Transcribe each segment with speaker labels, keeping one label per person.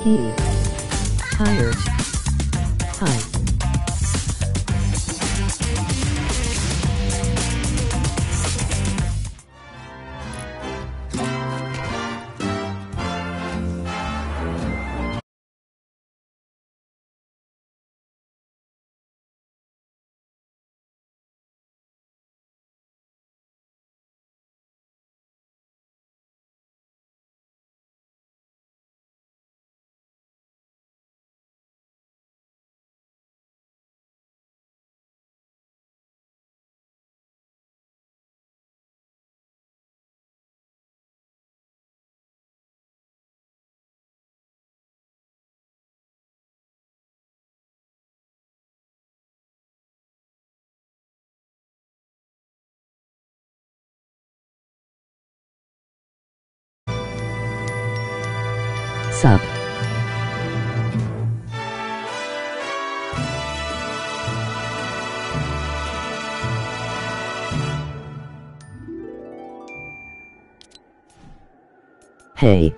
Speaker 1: Tired. Hi. Sup. Hey.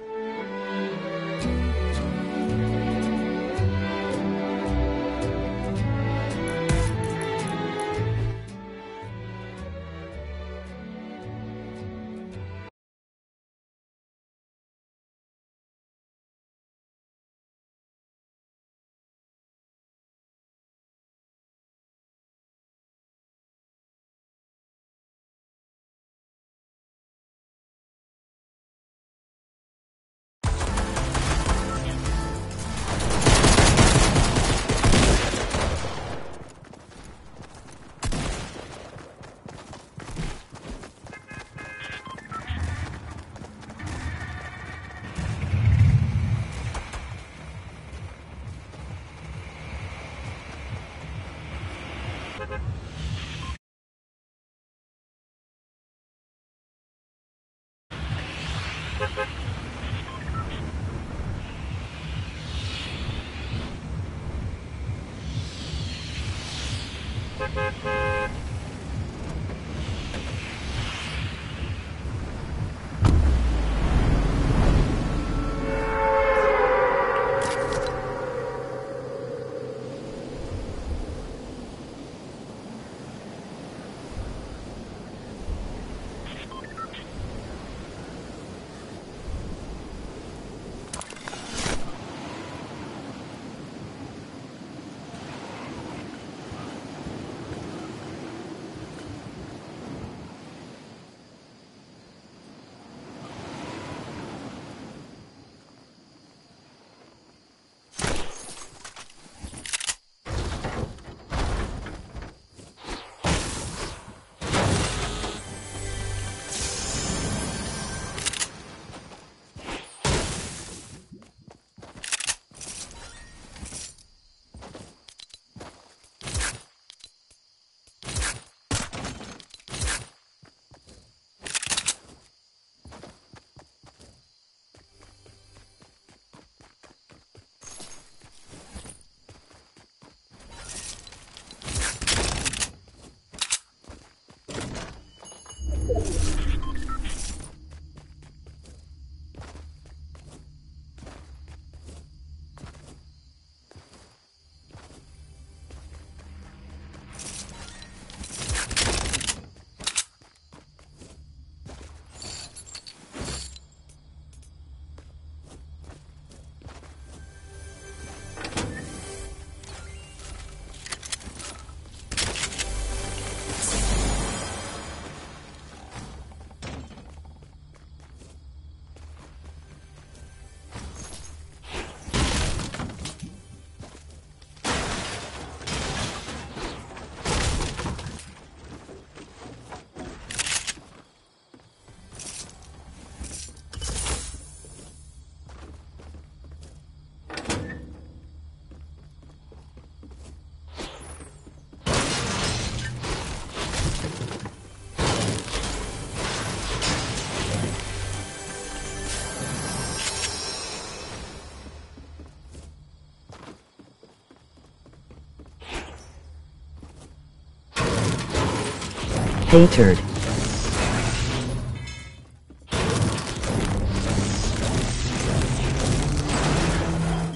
Speaker 1: Hatered.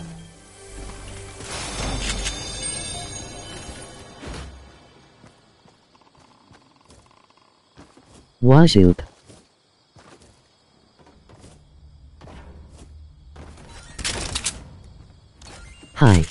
Speaker 1: Wazoop. Hi.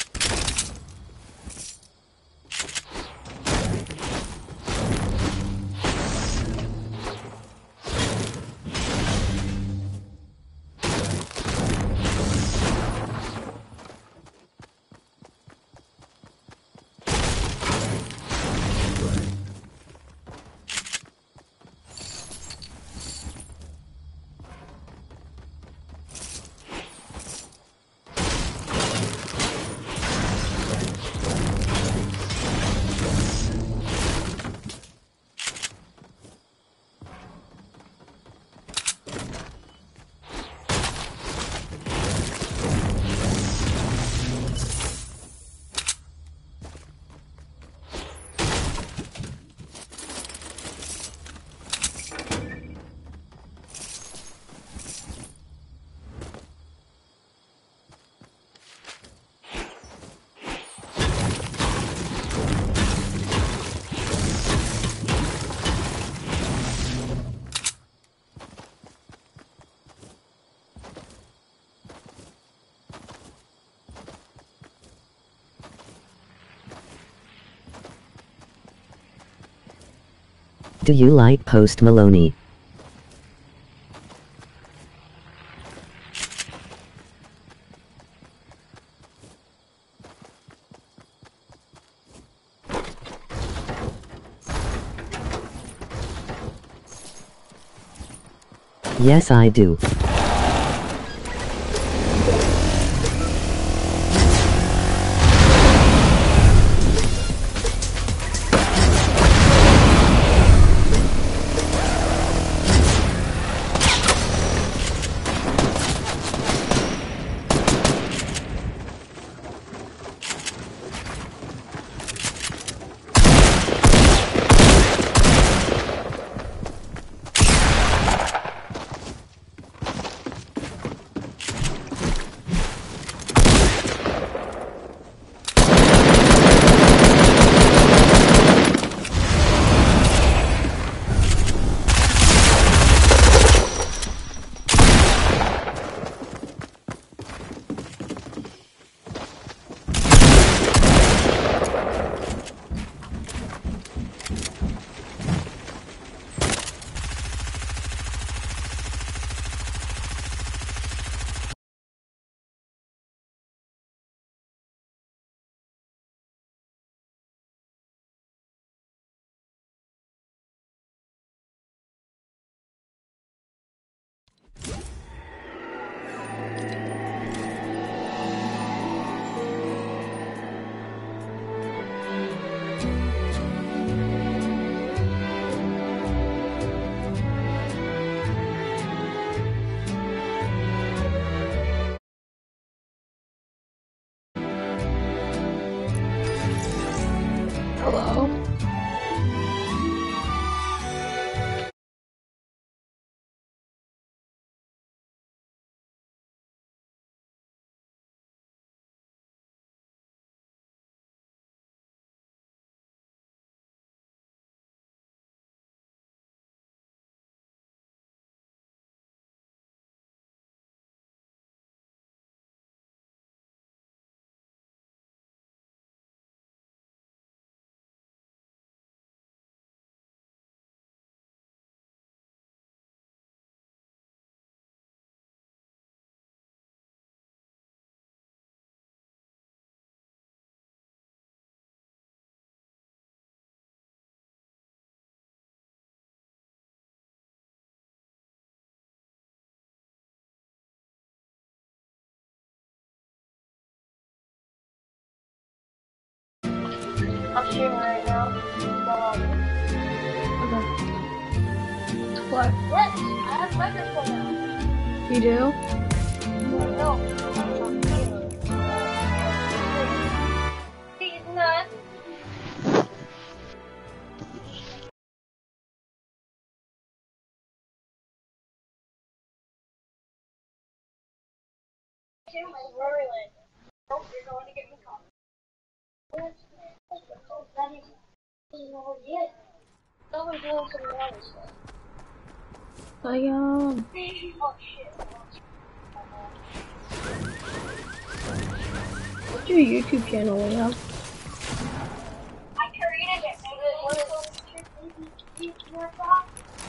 Speaker 1: Do you like Post Maloney? Yes, I do.
Speaker 2: Hello?
Speaker 3: I'm streaming right now.
Speaker 2: Okay. What?
Speaker 3: Yes, I have a microphone now.
Speaker 2: You do?
Speaker 3: No, I'm not here. He's not. Tim is very late. Oh, you're going to get me coffee. That is, you know, yet. Someone's doing some water stuff.
Speaker 2: Liam.
Speaker 3: Oh shit.
Speaker 2: What's your YouTube channel, Liam?
Speaker 3: I created it. What is your thought?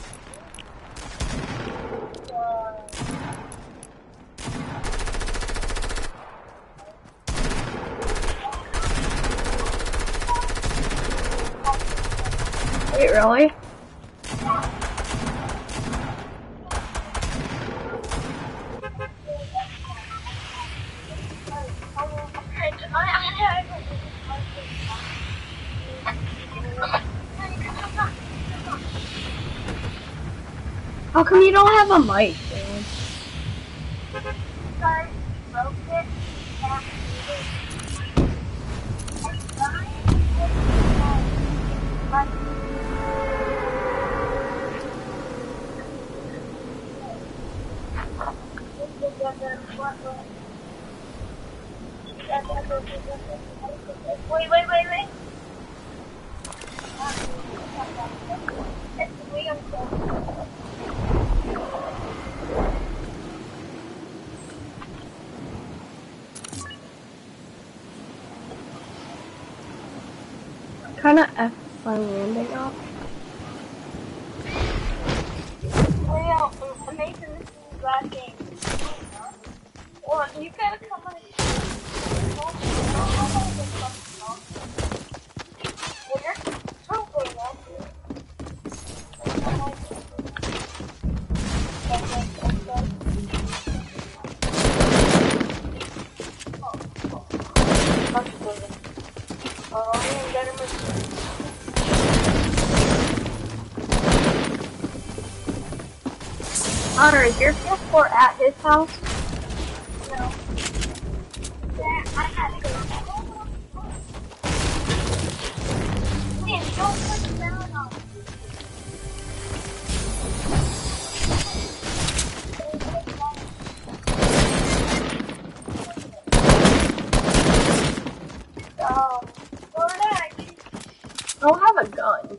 Speaker 2: Wait, really? How come you don't have a mic, man?
Speaker 3: Wait.
Speaker 2: Kinda F my landing up.
Speaker 3: Amazing, this is the last game. Well, you gotta come on.
Speaker 2: Connor, is your PS4 at his house?
Speaker 3: No. Yeah, I had to go. Man, don't put the down on.
Speaker 2: I don't have a gun.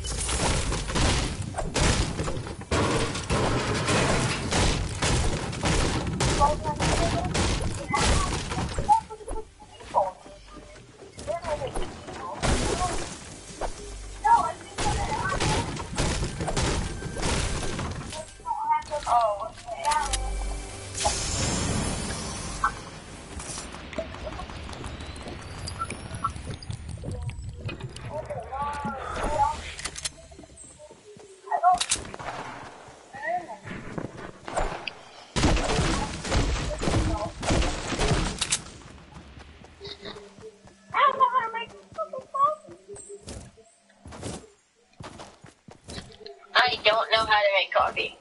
Speaker 3: I don't know how to make coffee.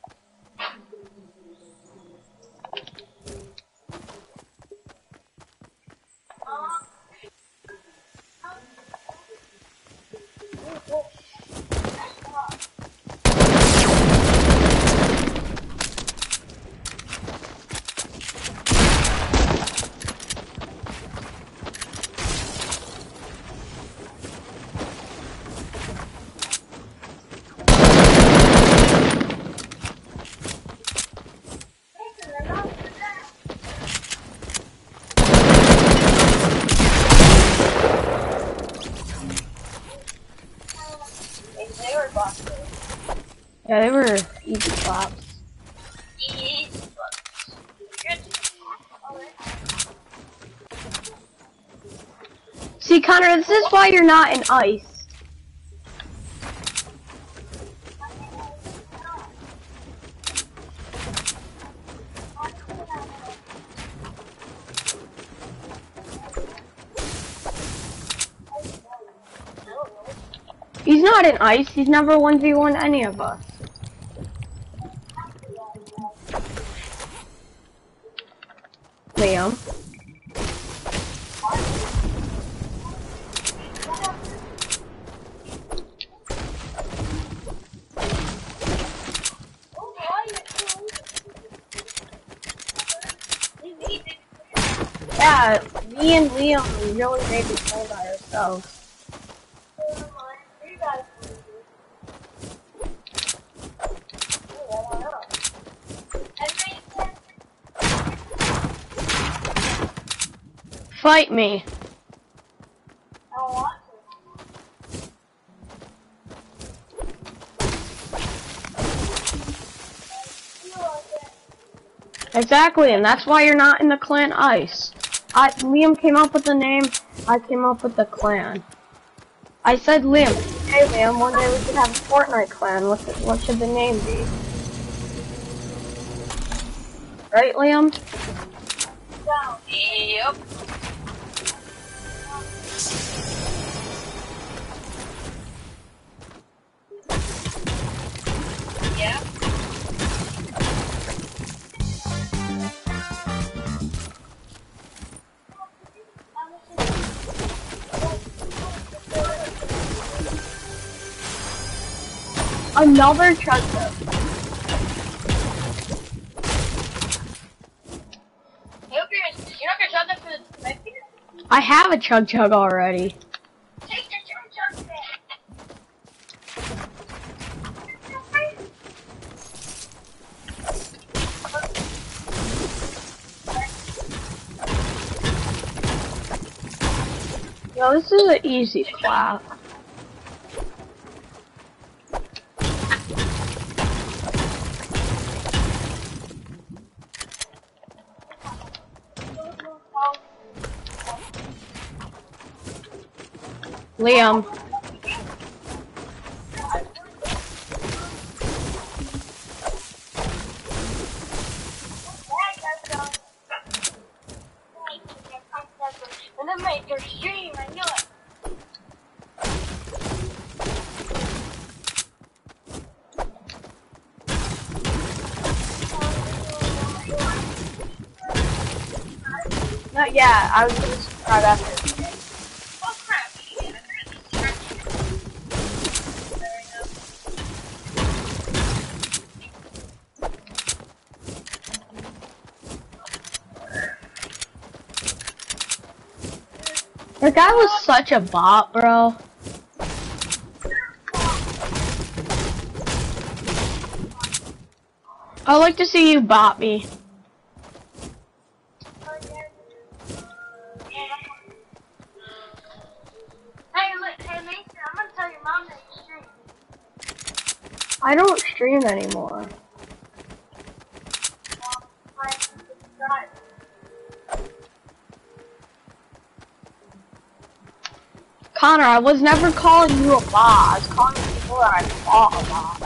Speaker 2: Yeah, they were easy flops. See, Connor, this is why you're not in ice. He's not in ice. He's never 1v1 any of us. Liam. Yeah, me and Liam, we really made this play by ourselves. Fight me.
Speaker 3: I don't want to.
Speaker 2: Exactly, and that's why you're not in the clan Ice. Liam came up with the name, I came up with the clan. I said, Liam, hey Liam, one day we should have a Fortnite clan. What should the name be? Right, Liam?
Speaker 3: Yep. Yeah.
Speaker 2: Another chugga.
Speaker 3: You're not gonna shove that for the next year?
Speaker 2: I have a chug already.
Speaker 3: Take the chug back.
Speaker 2: Yo, this is an easy clap. Liam.
Speaker 3: And then make your stream, I knew it.
Speaker 2: Not yet, I was gonna subscribe after.
Speaker 3: Oh crap, shit, I forgot to subscribe. There we go.
Speaker 2: That guy was such a bot, bro. I'd like to see you bot me.
Speaker 3: Hey, Mason, I'm gonna tell your mom that you stream.
Speaker 2: I don't stream anymore. Connor, I was never calling you a bot. I was calling people that I thought a bot.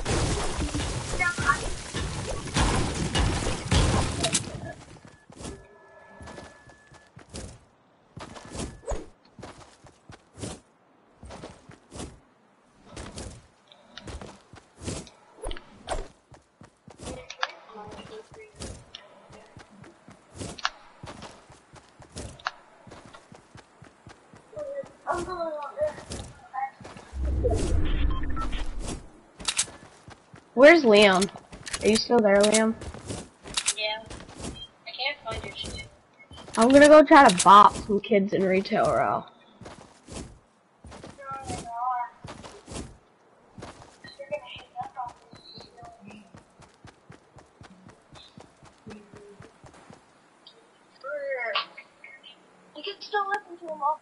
Speaker 2: Where's Liam? Are you still there, Liam?
Speaker 3: Yeah. I can't find your shit.
Speaker 2: I'm gonna go try to bot some kids in Retail Row.
Speaker 3: You can still listen to them all.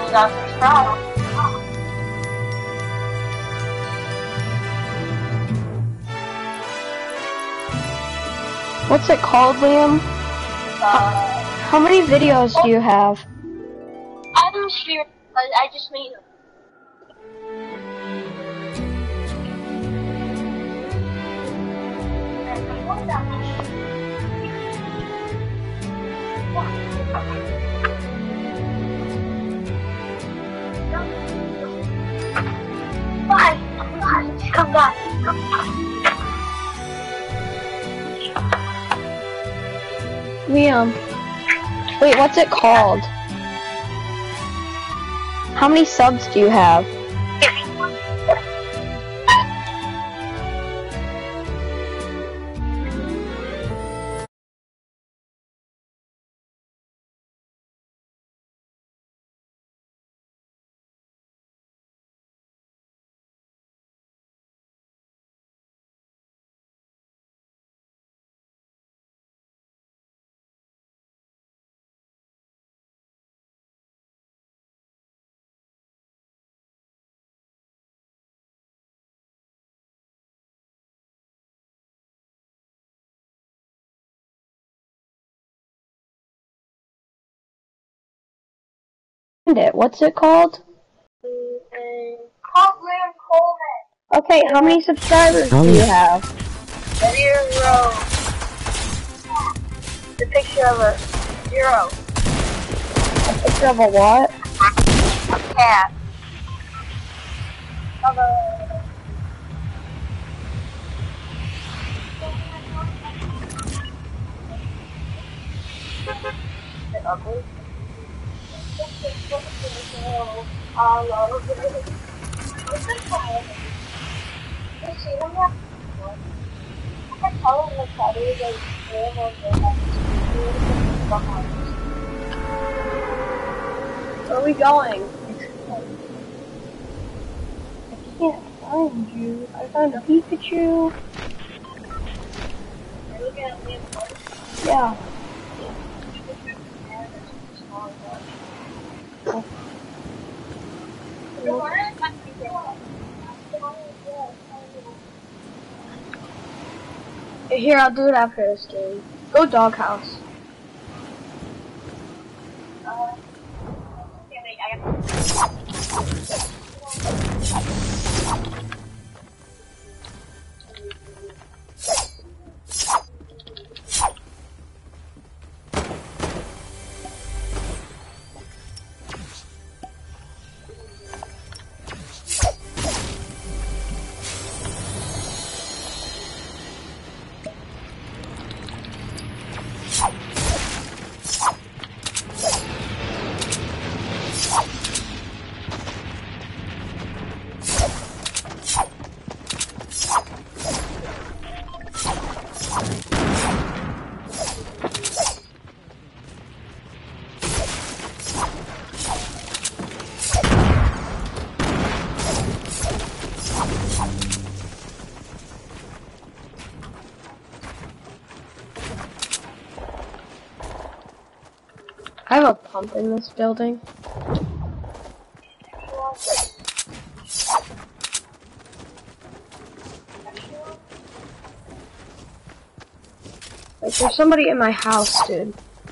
Speaker 3: You got to subscribe.
Speaker 2: What's it called, Liam? How many videos do you have?
Speaker 3: I don't stream, but I just made them. Bye. Come back.
Speaker 2: Liam. Wait, what's it called? How many subs do you have? What's it called?
Speaker 3: Coleman Coleman.
Speaker 2: Okay, how many subscribers do you have?
Speaker 3: 0. The picture of a 0.
Speaker 2: A picture of a what?
Speaker 3: A cat. Of a... ugly.
Speaker 2: Where are we going? I can't find you. I found a Pikachu.
Speaker 3: You're looking at me.
Speaker 2: Yeah. Here, I'll do it after this game. Go doghouse. I have a pump in this building. Wait, there's somebody in my house, dude.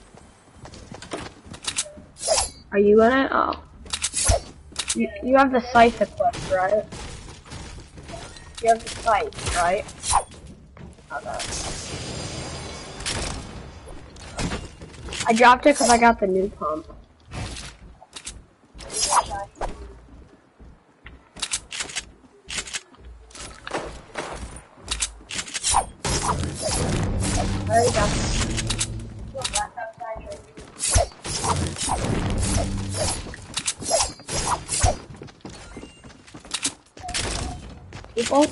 Speaker 2: Are you in it? Oh. You have the scythe equipped, right? You have the scythe, right? Okay. I dropped it because I got the new pump. I already got it. People?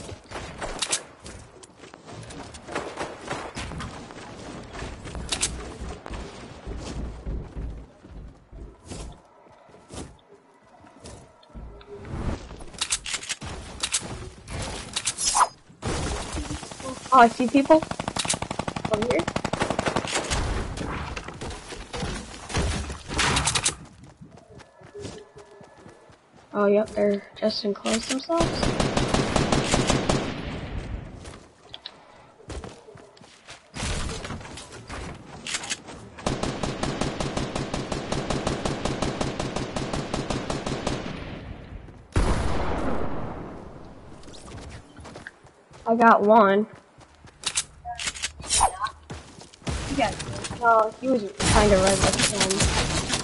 Speaker 2: Oh, I see people. Over here. Oh, yep, they're just enclosed themselves. I got one. Yeah. No, he was kind of red with him.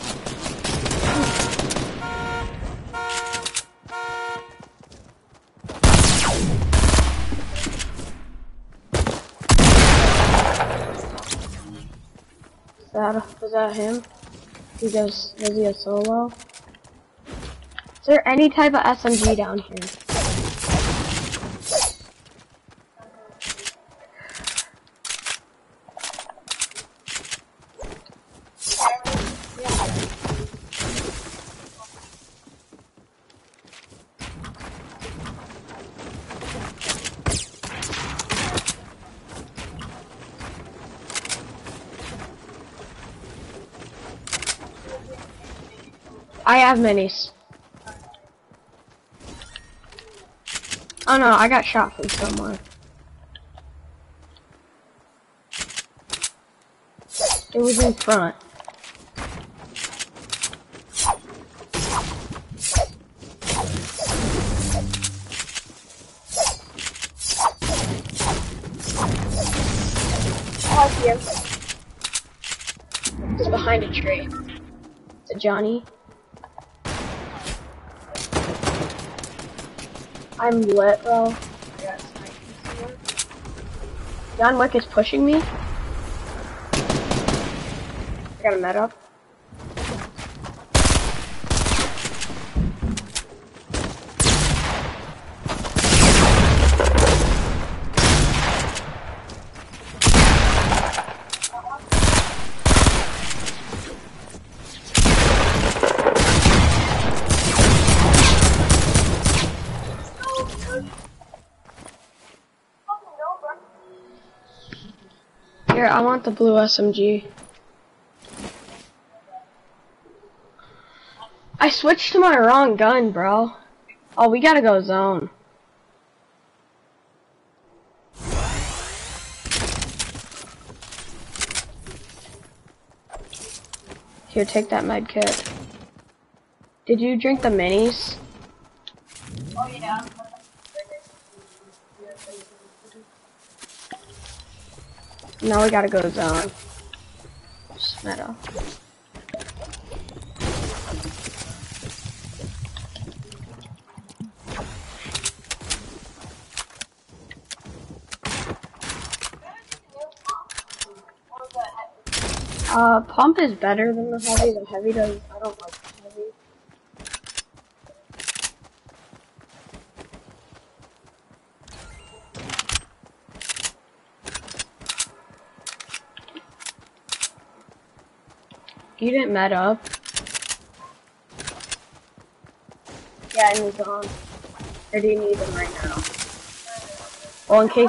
Speaker 2: Was that him? Was he a solo? Is there any type of SMG down here? I have minis. Oh no, I got shot from somewhere. It was in front. Oh, I see him. He's behind a tree. Is it Johnny? I'm lit, bro. John Wick is pushing me. I got a med up. Here, I want the blue SMG. I switched to my wrong gun, bro. Oh, we gotta go zone. Here, take that med kit. Did you drink the minis?
Speaker 3: Oh yeah.
Speaker 2: Now we gotta go zone. Just meta. Pump is better than the heavy. The heavy does. I don't like the heavy. You didn't med up. Yeah, I need them. Or do you need them right now? Well, in case.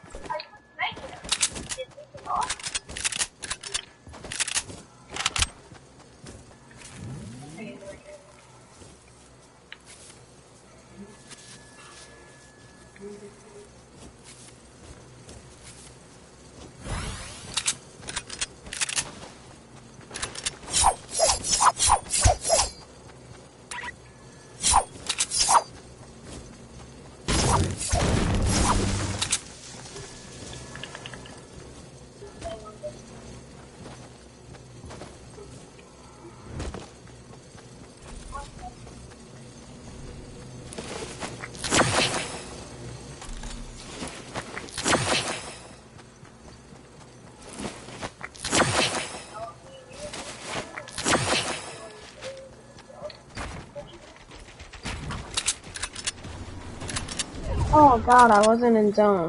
Speaker 2: Oh god, I wasn't in zone.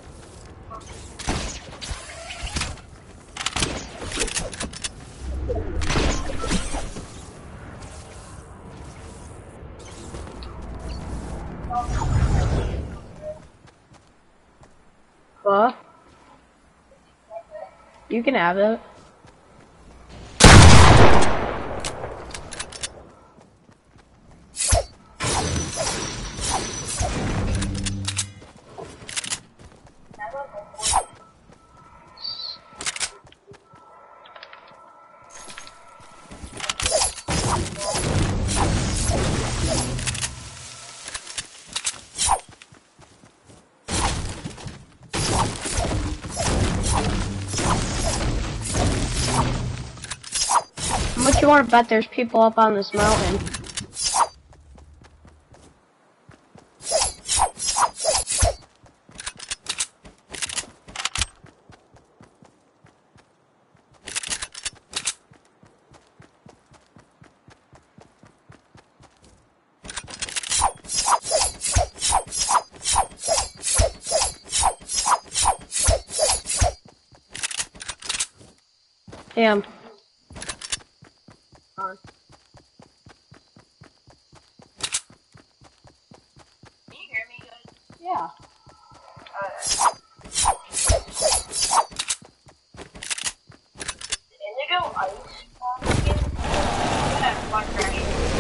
Speaker 2: What? You can have it. How much you want to bet there's people up on this mountain? Damn.
Speaker 3: Can you hear me, guys?
Speaker 2: Yeah.
Speaker 3: Indigo ice skin? Yeah, one right.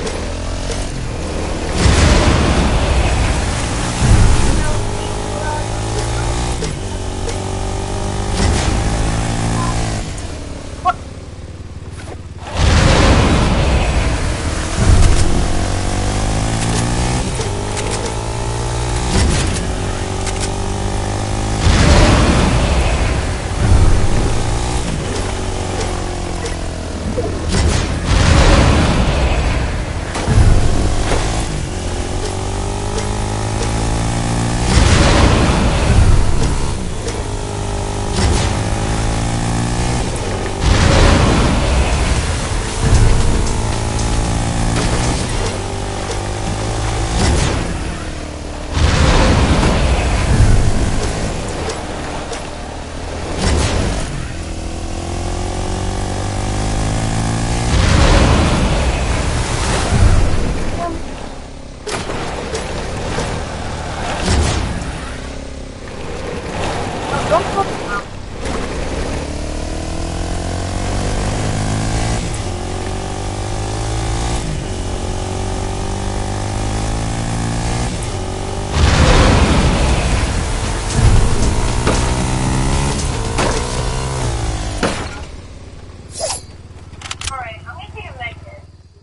Speaker 3: Alright, I'm gonna take a med kit.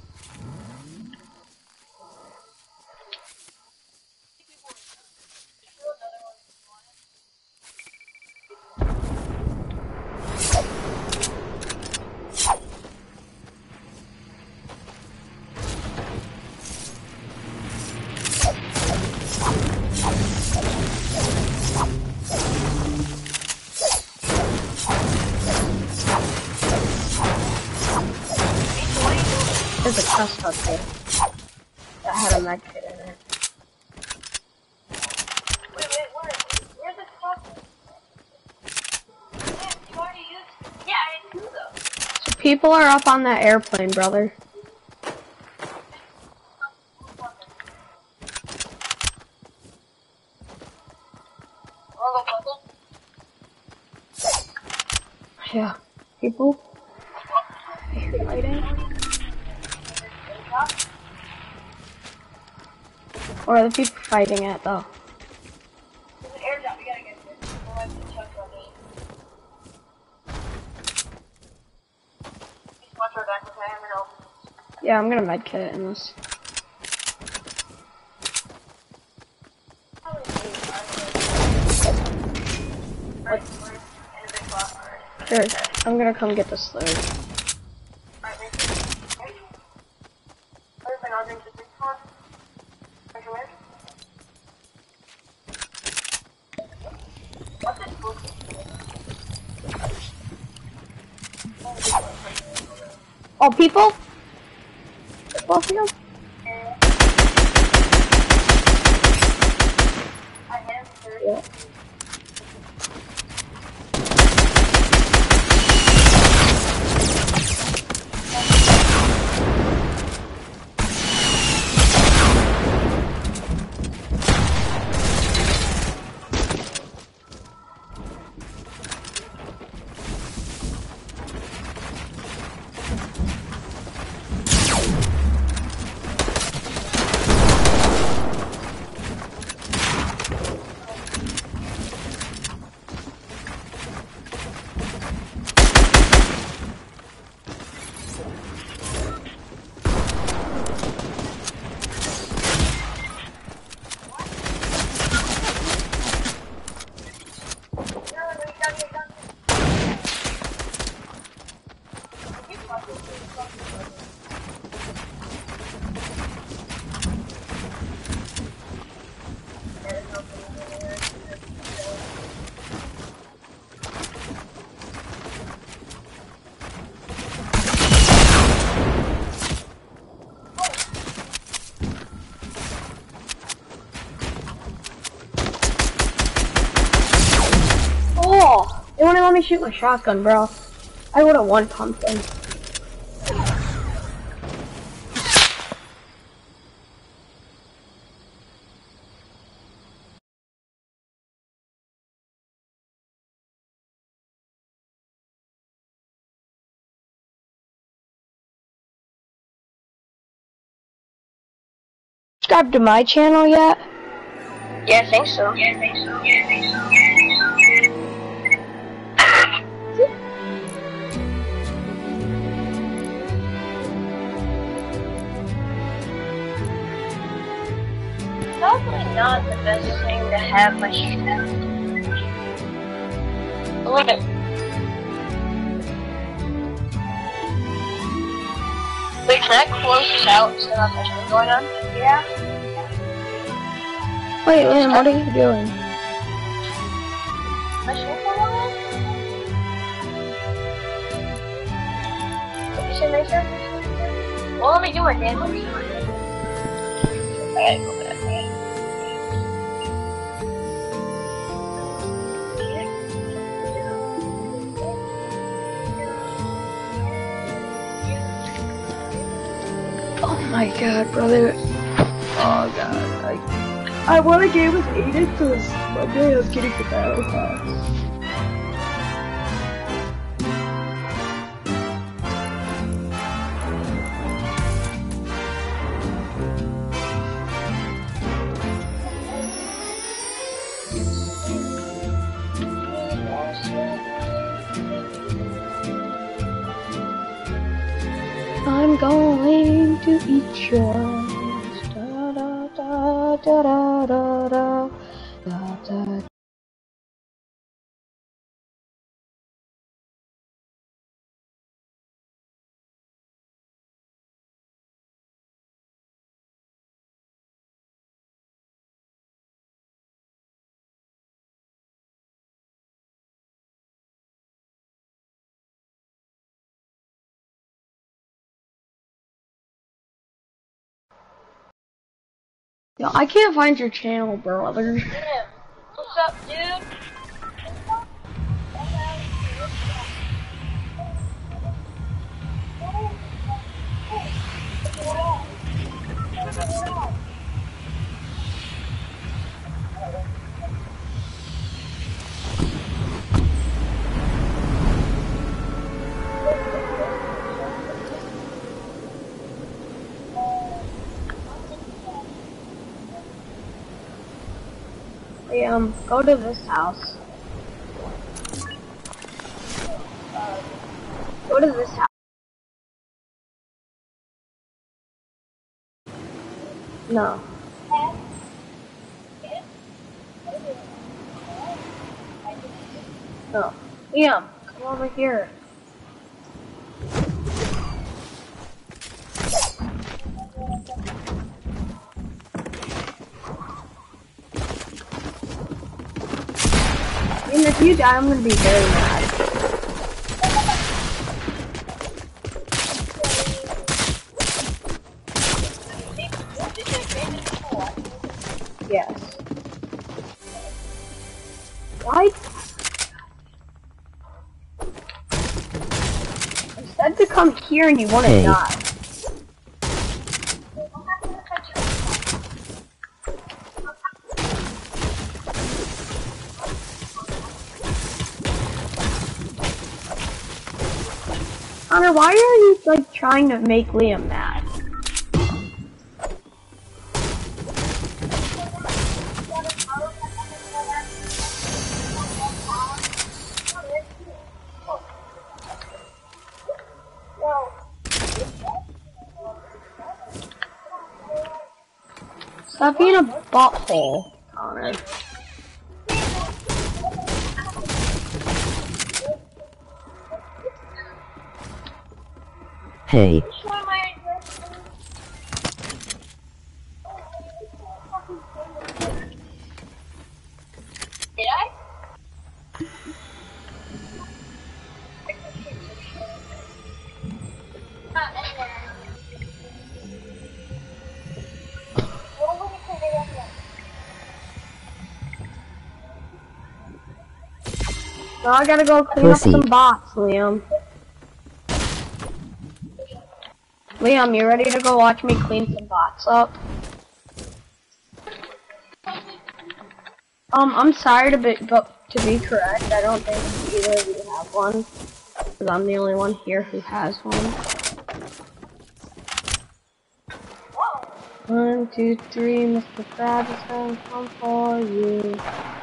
Speaker 2: There's a chest up there that had a med kit in it.
Speaker 3: Wait, where's the cup? Yeah, you already used it. Yeah, I did too, though.
Speaker 2: So people are up on that airplane, brother.
Speaker 3: Wanna go puzzle?
Speaker 2: Yeah. People fighting. Or are the people fighting it though?
Speaker 3: There's an air drop, we gotta get this. Otherwise the chuck's on me. Just watch our back with my hammer help.
Speaker 2: Yeah, I'm gonna med kit in this.
Speaker 3: Right, we're in a big spot already.
Speaker 2: Sure, I'm gonna come get the slurry.
Speaker 3: Alright, right. Everything I'll drink the big spot. Microwave. What's this book?
Speaker 2: Oh, people? Both of them?
Speaker 3: I have 30.
Speaker 2: Yeah. let me shoot my shotgun, bro. I would've one pumped him. Subscribe to my channel yet?
Speaker 3: Yeah, I think so. Probably not the best thing to have my channel. Look at. Wait, can I close this out so that there's nothing going on? Yeah.
Speaker 2: Wait, Liam, what are you doing?
Speaker 3: My channel on? What did you say, Mason? Well, let me do my damage. Alright, go back.
Speaker 2: Oh my god, brother. Oh god, I want a game with Aiden because Monday I was getting the battle pass. I'm going to eat yours. Da da da da da da da da da. Yo, I can't find your channel, brother.
Speaker 3: Yeah. What's up, dude?
Speaker 2: Hey, go to this house. Go to this house. No. No. Liam, come over here. And if you die, I'm gonna be very mad. Yes. Why? I said to come here and you want to
Speaker 1: Hey.
Speaker 2: die. Connor, why are you like trying to make Liam mad? Stop being a butthole, Connor.
Speaker 1: Hey.
Speaker 3: Did I?
Speaker 2: Now I gotta go clean
Speaker 1: Pussy.
Speaker 2: up some bots, Liam. Liam, you ready to go watch me clean some bots up? I'm sorry to be correct. I don't think either of you have one, because I'm the only one here who has one. 1, 2, 3, Mr. Krabs is gonna come for you.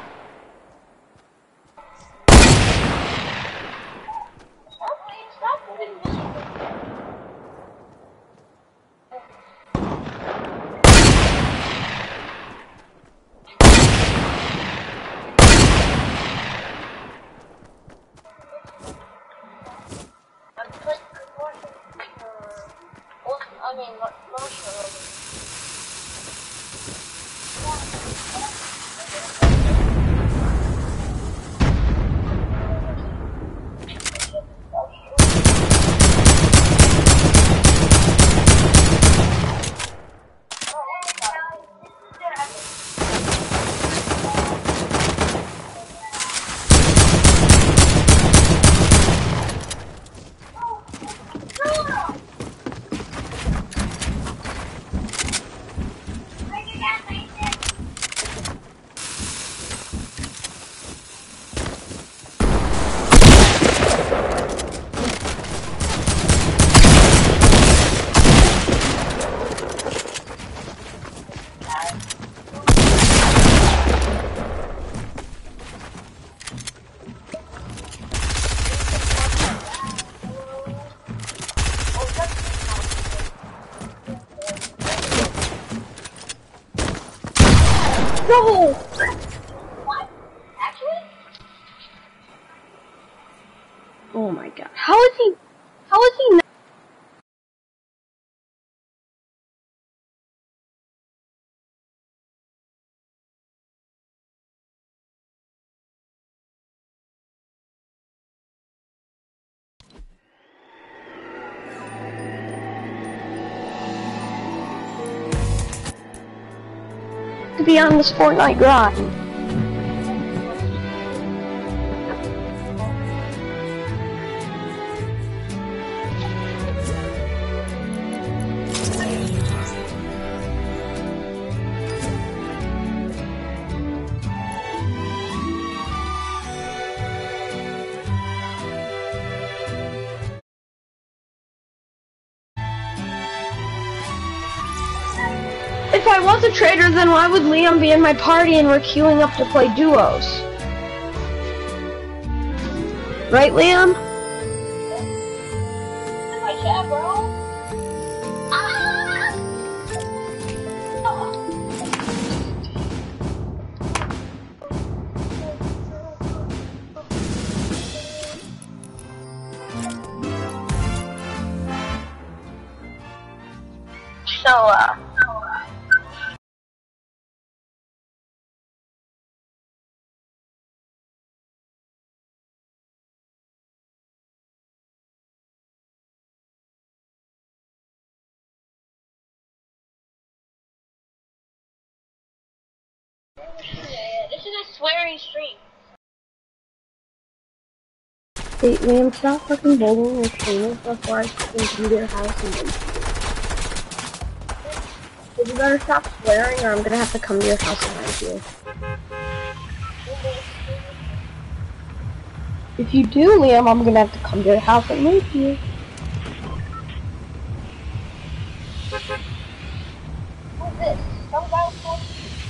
Speaker 2: No!
Speaker 3: What? Actually?
Speaker 2: Oh my god. How is he not? To be on this Fortnite grind. If I was a traitor, then why would Liam be in my party and we're queuing up to play duos? Right, Liam?
Speaker 3: My chat, bro. So, this is a swearing stream.
Speaker 2: Hey, Liam, stop fucking bullying your streamers before I fucking come to your house and you better stop swearing or I'm gonna have to come to your house and rape you. If you do, Liam, I'm gonna have to come to your house and rape you.
Speaker 3: What's this? Some guy called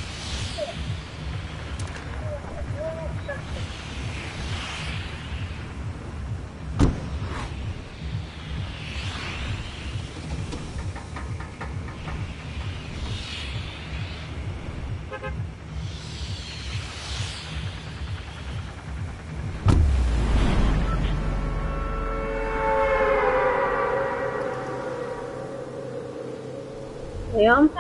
Speaker 2: Liam?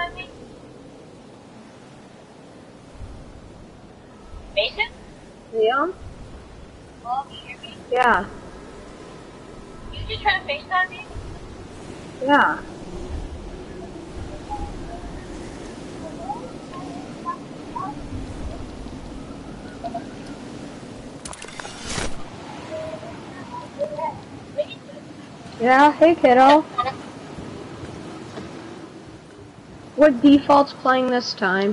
Speaker 3: Mason?
Speaker 2: Liam?
Speaker 3: Oh, you hear me?
Speaker 2: Yeah.
Speaker 3: You just trying to FaceTime me?
Speaker 2: Yeah. Yeah, hey kiddo. What default's playing this time?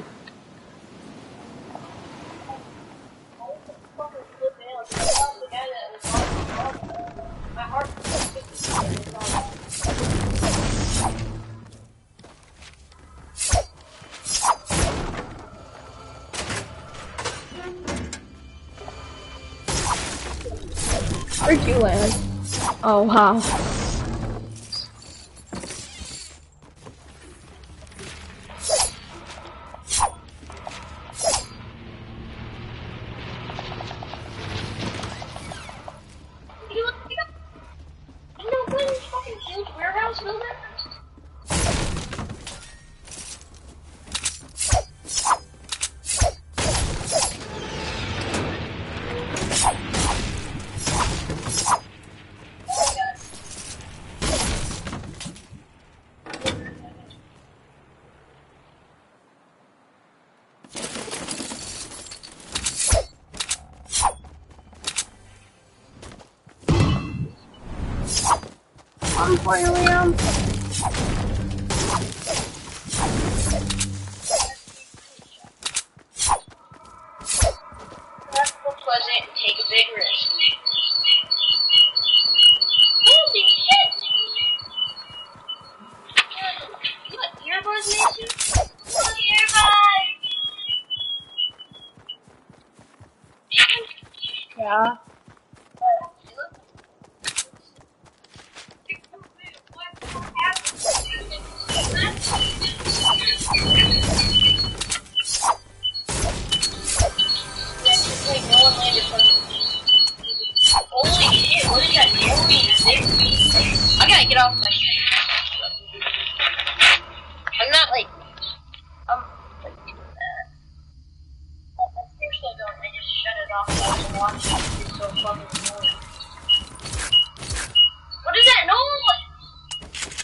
Speaker 2: Where'd you land? Oh wow.
Speaker 3: Warehouse building?
Speaker 2: I'm for you, Liam.
Speaker 3: That's pleasant and take a big risk. Holy shit! You got earbuds, Nancy? Look, earbuds!
Speaker 2: Yeah.
Speaker 3: Holy shit, what is that alien? I gotta get off my street. I'm not like, doing that. They're still going, I just shut it off so I can watch it. It's so fucking annoying. What is that noise?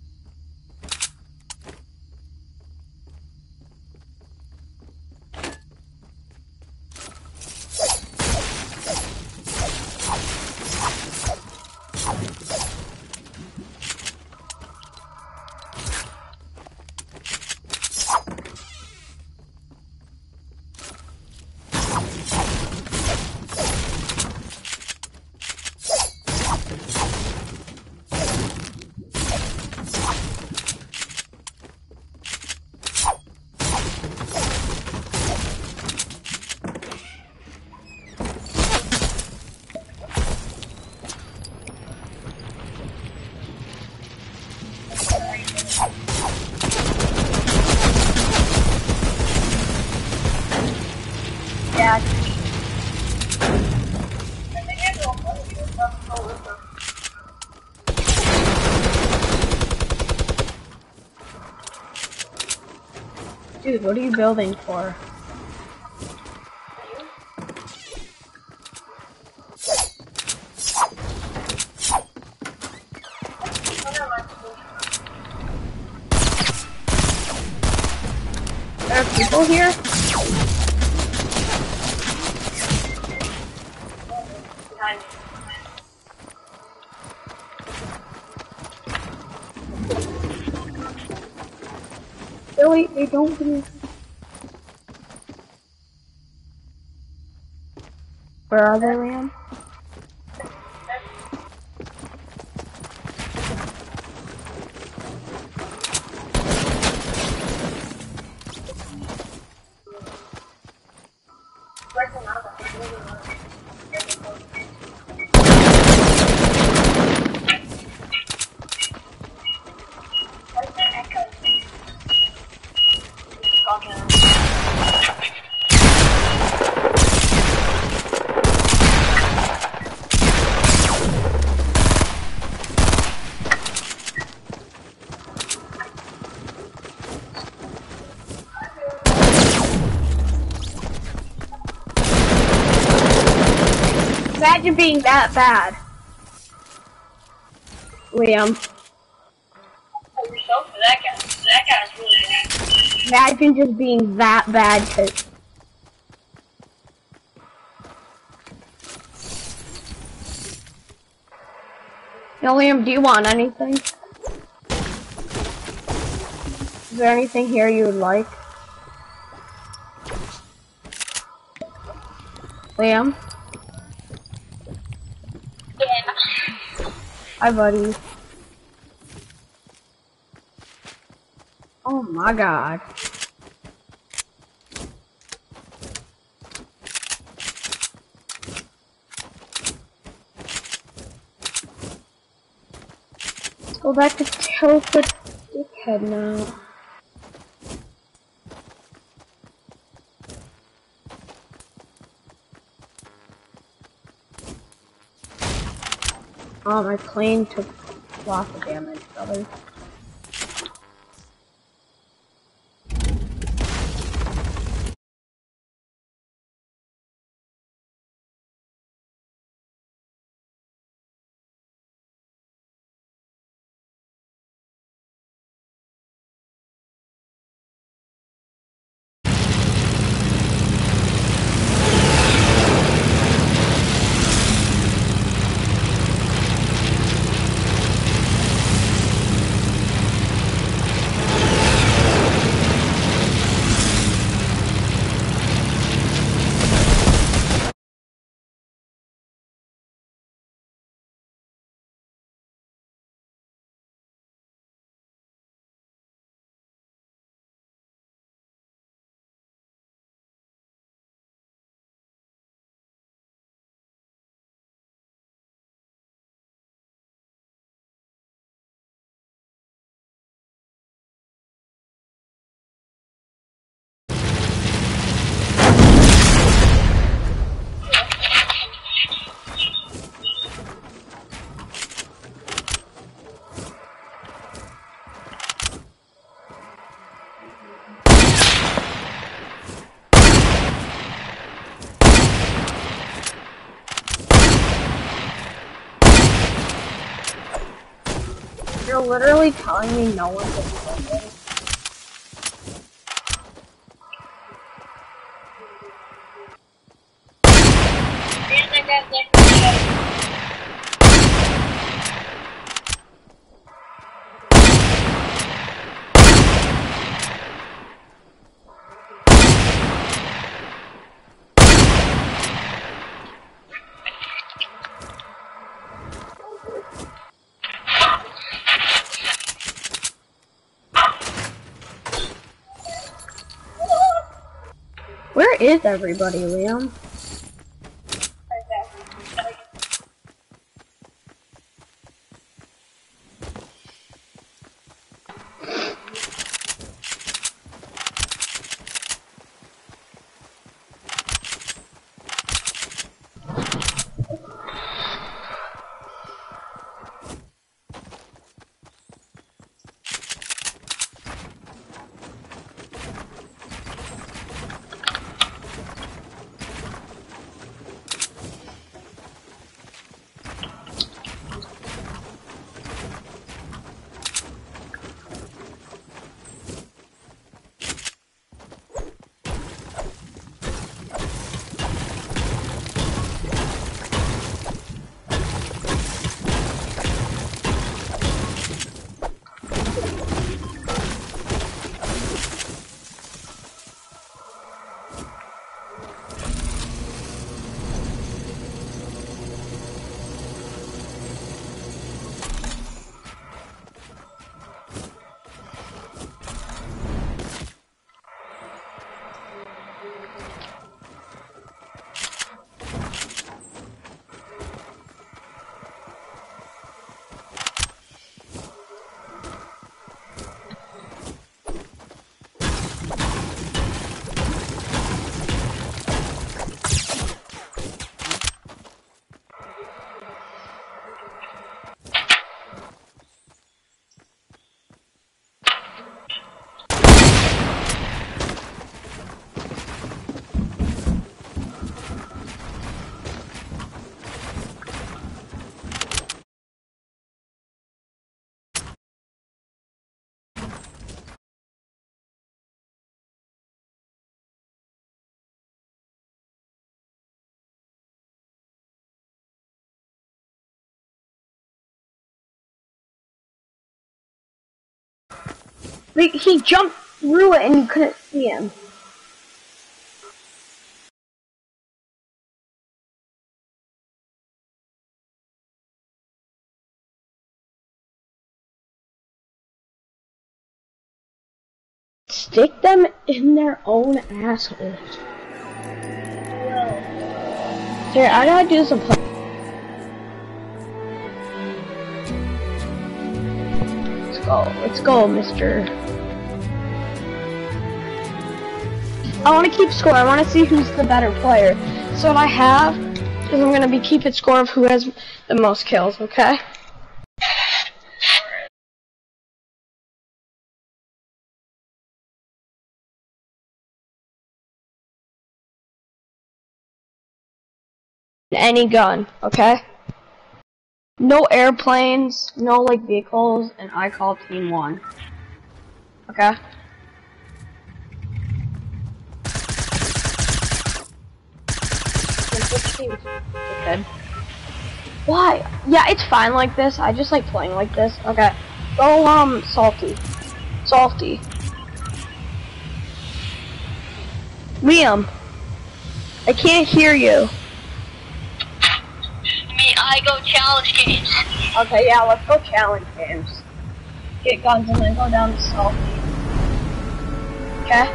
Speaker 2: Yeah. Dude, what are you building for? There are people here? Billy, they don't believe. Where are they, Liam? Imagine being that bad. Liam.
Speaker 3: Yourself for that guy. That guy's really bad.
Speaker 2: Imagine just being that bad, cause Yo, Liam, do you want anything? Is there anything here you would like? Liam?
Speaker 3: Yeah.
Speaker 2: Hi, buddy. Oh my god. Let's go back to Tilted Dickhead now. Oh, my plane took lots of damage, brother. You're literally telling me no one can play this?
Speaker 3: And I got like
Speaker 2: Where is everybody, Liam? Like, he jumped through it and you couldn't see him. Stick them in their own assholes. Here, I gotta do some play. Let's go, mister. I want to keep score. I want to see who's the better player. So what I have is I'm gonna be keeping score of who has the most kills, okay? Any gun, okay? No airplanes, no like vehicles, and I call team 1. Okay? Good. Why? Yeah, it's fine like this. I just like playing like this. Okay. Go, Salty. Salty. Liam. I can't hear you.
Speaker 3: I go challenge games.
Speaker 2: Okay, yeah, let's go challenge games. Get guns and then go down to Salty. Okay?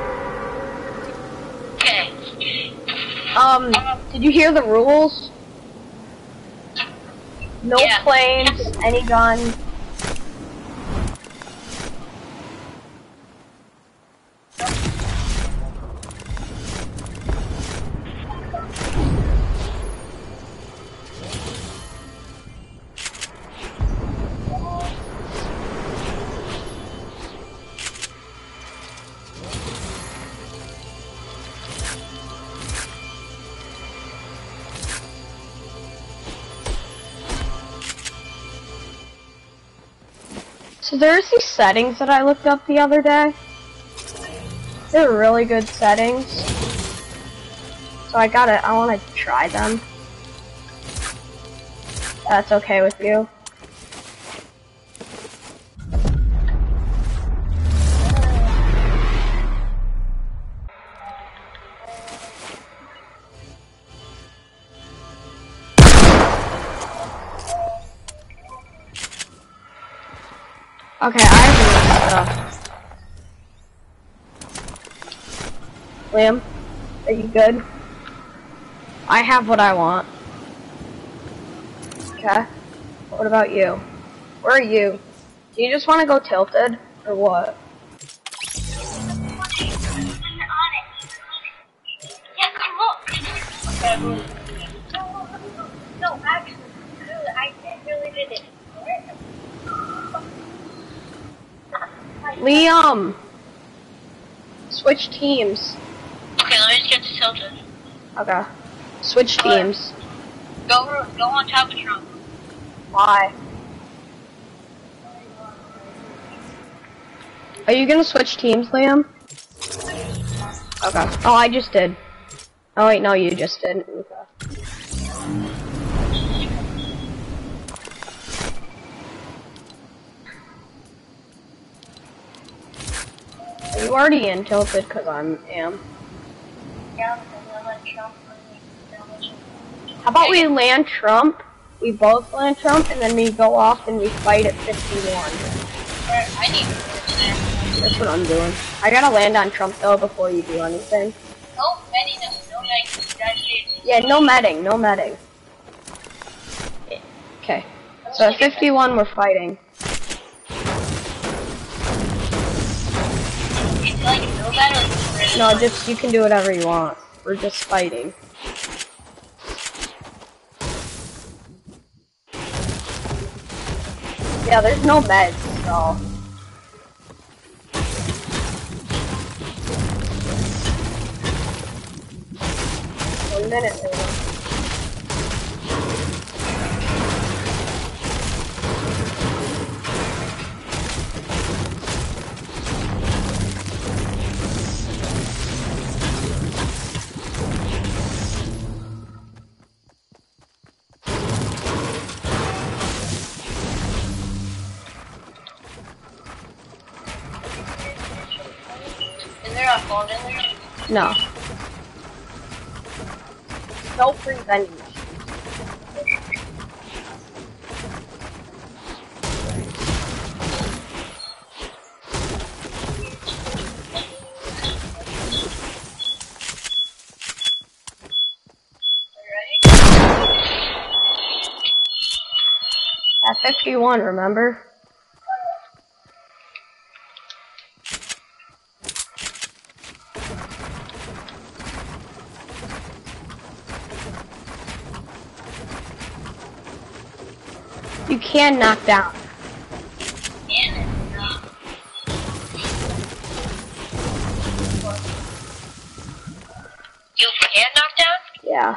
Speaker 3: Okay.
Speaker 2: Did you hear the rules? No planes, any gun. So there's these settings that I looked up the other day. They're really good settings. So I wanna try them. That's okay with you. Okay, I have stuff. Liam, are you good? I have what I want. Okay. What about you? Where are you? Do you just want to go tilted, or what?
Speaker 3: Yeah, come look. No, actually, I really did it.
Speaker 2: Liam! Switch teams.
Speaker 3: Okay, let me just get to tilted.
Speaker 2: Okay. Switch teams.
Speaker 3: Go on top of Trump.
Speaker 2: Why? Are you gonna switch teams, Liam? Okay. Oh, I just did. Oh wait, no, you just did. Okay. Are you already in tilted? Cause I am.
Speaker 3: Yeah, and let Trump.
Speaker 2: How about we land Trump? We both land Trump, and then we go off and we fight at 51.
Speaker 3: I need to.
Speaker 2: That's what I'm doing. I gotta land on Trump though before you do anything.
Speaker 3: No medding, no like,
Speaker 2: Yeah, no medding, no medding. Okay. So at 51 we're fighting.
Speaker 3: It's like no matter.
Speaker 2: No, just you can do whatever you want. We're just fighting. Yeah, there's no meds, so. 1 minute later.
Speaker 3: spawned in there?
Speaker 2: No. No free vending machines. At 51, remember? You can knock down.
Speaker 3: Damn it. You can knock down?
Speaker 2: Yeah.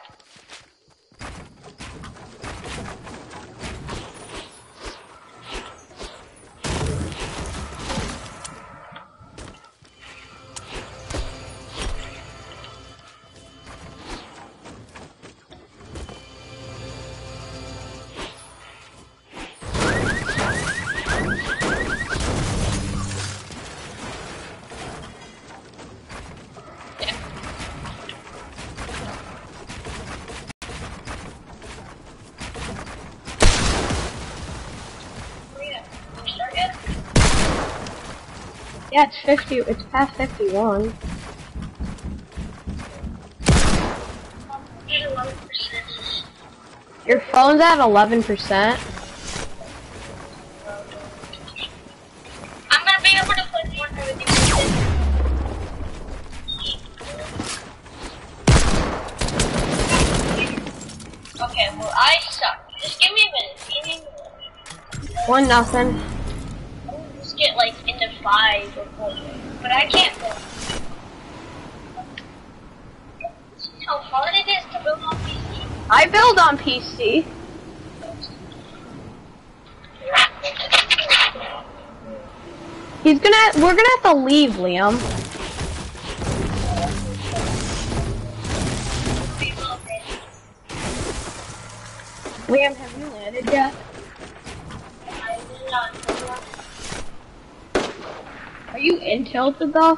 Speaker 2: Yeah, it's 50. It's past 51. Your phone's at 11%.
Speaker 3: I'm gonna be able to play Fortnite with you. Okay, well I suck. Just give me a minute. Give me a minute.
Speaker 2: 1-0.
Speaker 3: Just get like into 5 or 4, but I can't play. See how hard it is to build on PC.
Speaker 2: I build on PC. We're gonna have to leave, Liam. Liam, have you landed yet? Are you in Tilted though?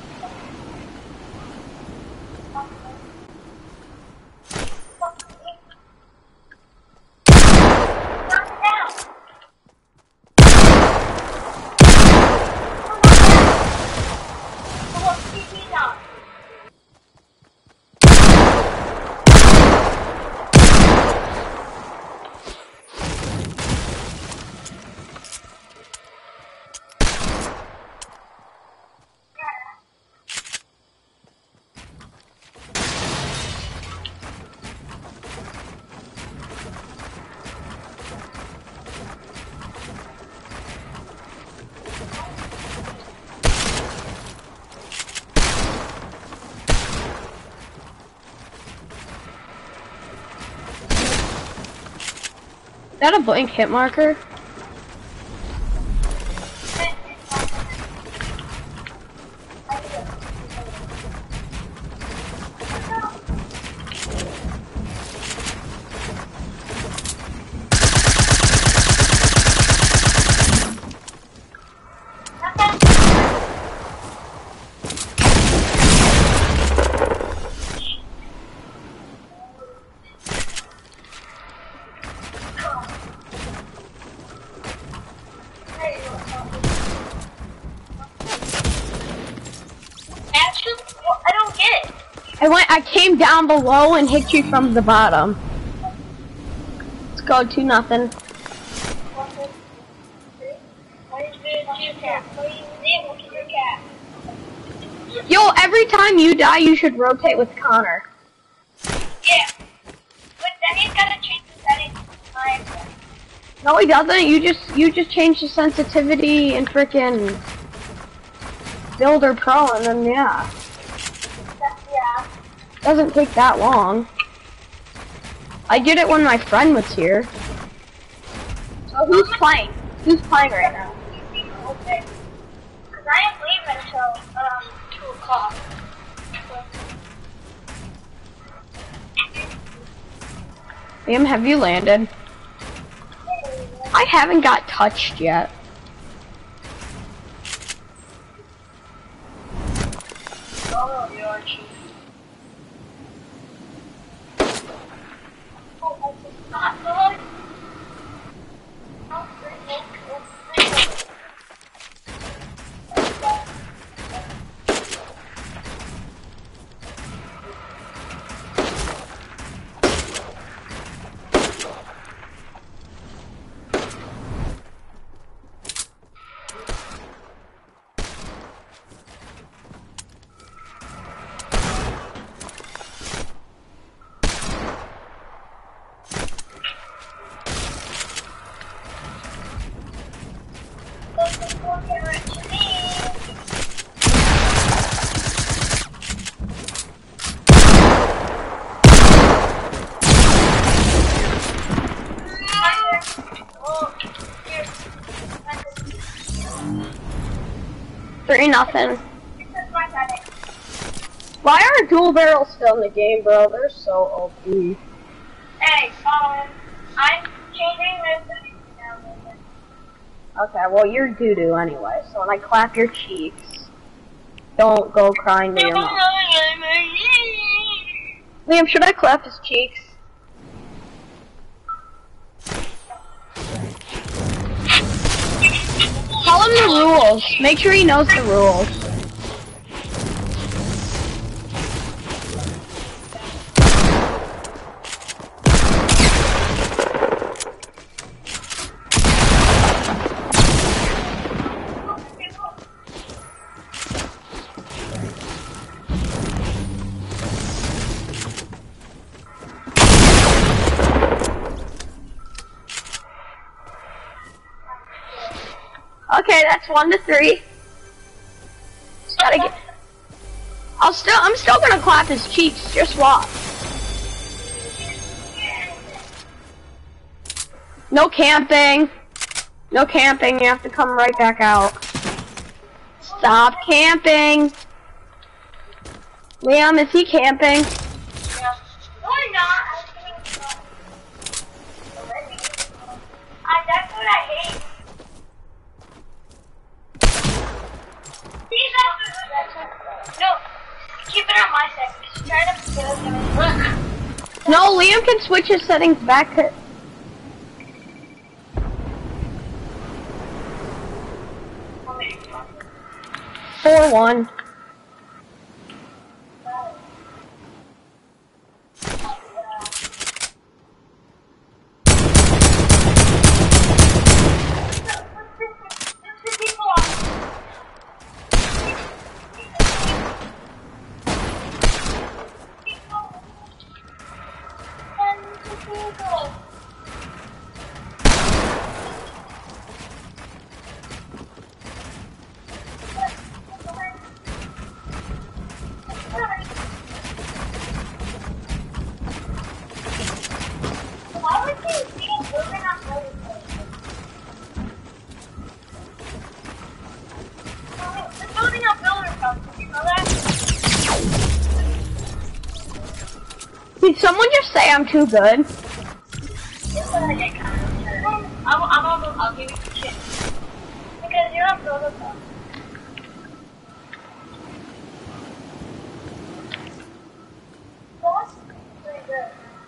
Speaker 2: Is that a blank hit marker? I came down below and hit you from the bottom. Let's go 2-0. Yo, every time you die, you should rotate with Connor.
Speaker 3: Yeah. But then he's gotta change the settings.
Speaker 2: No, he doesn't. You just change the sensitivity and frickin' Builder Pro, and then yeah.
Speaker 3: Yeah.
Speaker 2: Doesn't take that long. I did it when my friend was here. So who's playing? Who's playing right now?
Speaker 3: Okay. Because I am leaving until 2 o'clock.
Speaker 2: Liam, have you landed? I haven't got touched yet.
Speaker 3: give it to me. Oh, here.
Speaker 2: 3-0.
Speaker 3: That's my setting.
Speaker 2: Why are dual barrels still in the game, bro? They're so OP.
Speaker 3: Hey, I'm changing this setting now.
Speaker 2: Okay, well you're doo-doo anyway, so when I clap your cheeks, don't go crying to your mom. Liam, should I clap his cheeks? Tell him the rules. Make sure he knows the rules. Okay, that's 1-3. Just gotta get. I'm still gonna clap his cheeks. Just watch. No camping. No camping. You have to come right back out. Stop camping. Liam, is he camping?
Speaker 3: Yeah. No, I'm not. That's what I hate. No, keep it on my side. Just try to build them.
Speaker 2: No, Liam can switch his settings back to. 4-1. Did someone just say I'm too good?
Speaker 3: I'll give you the shit. Because you're a protocol. That's pretty good.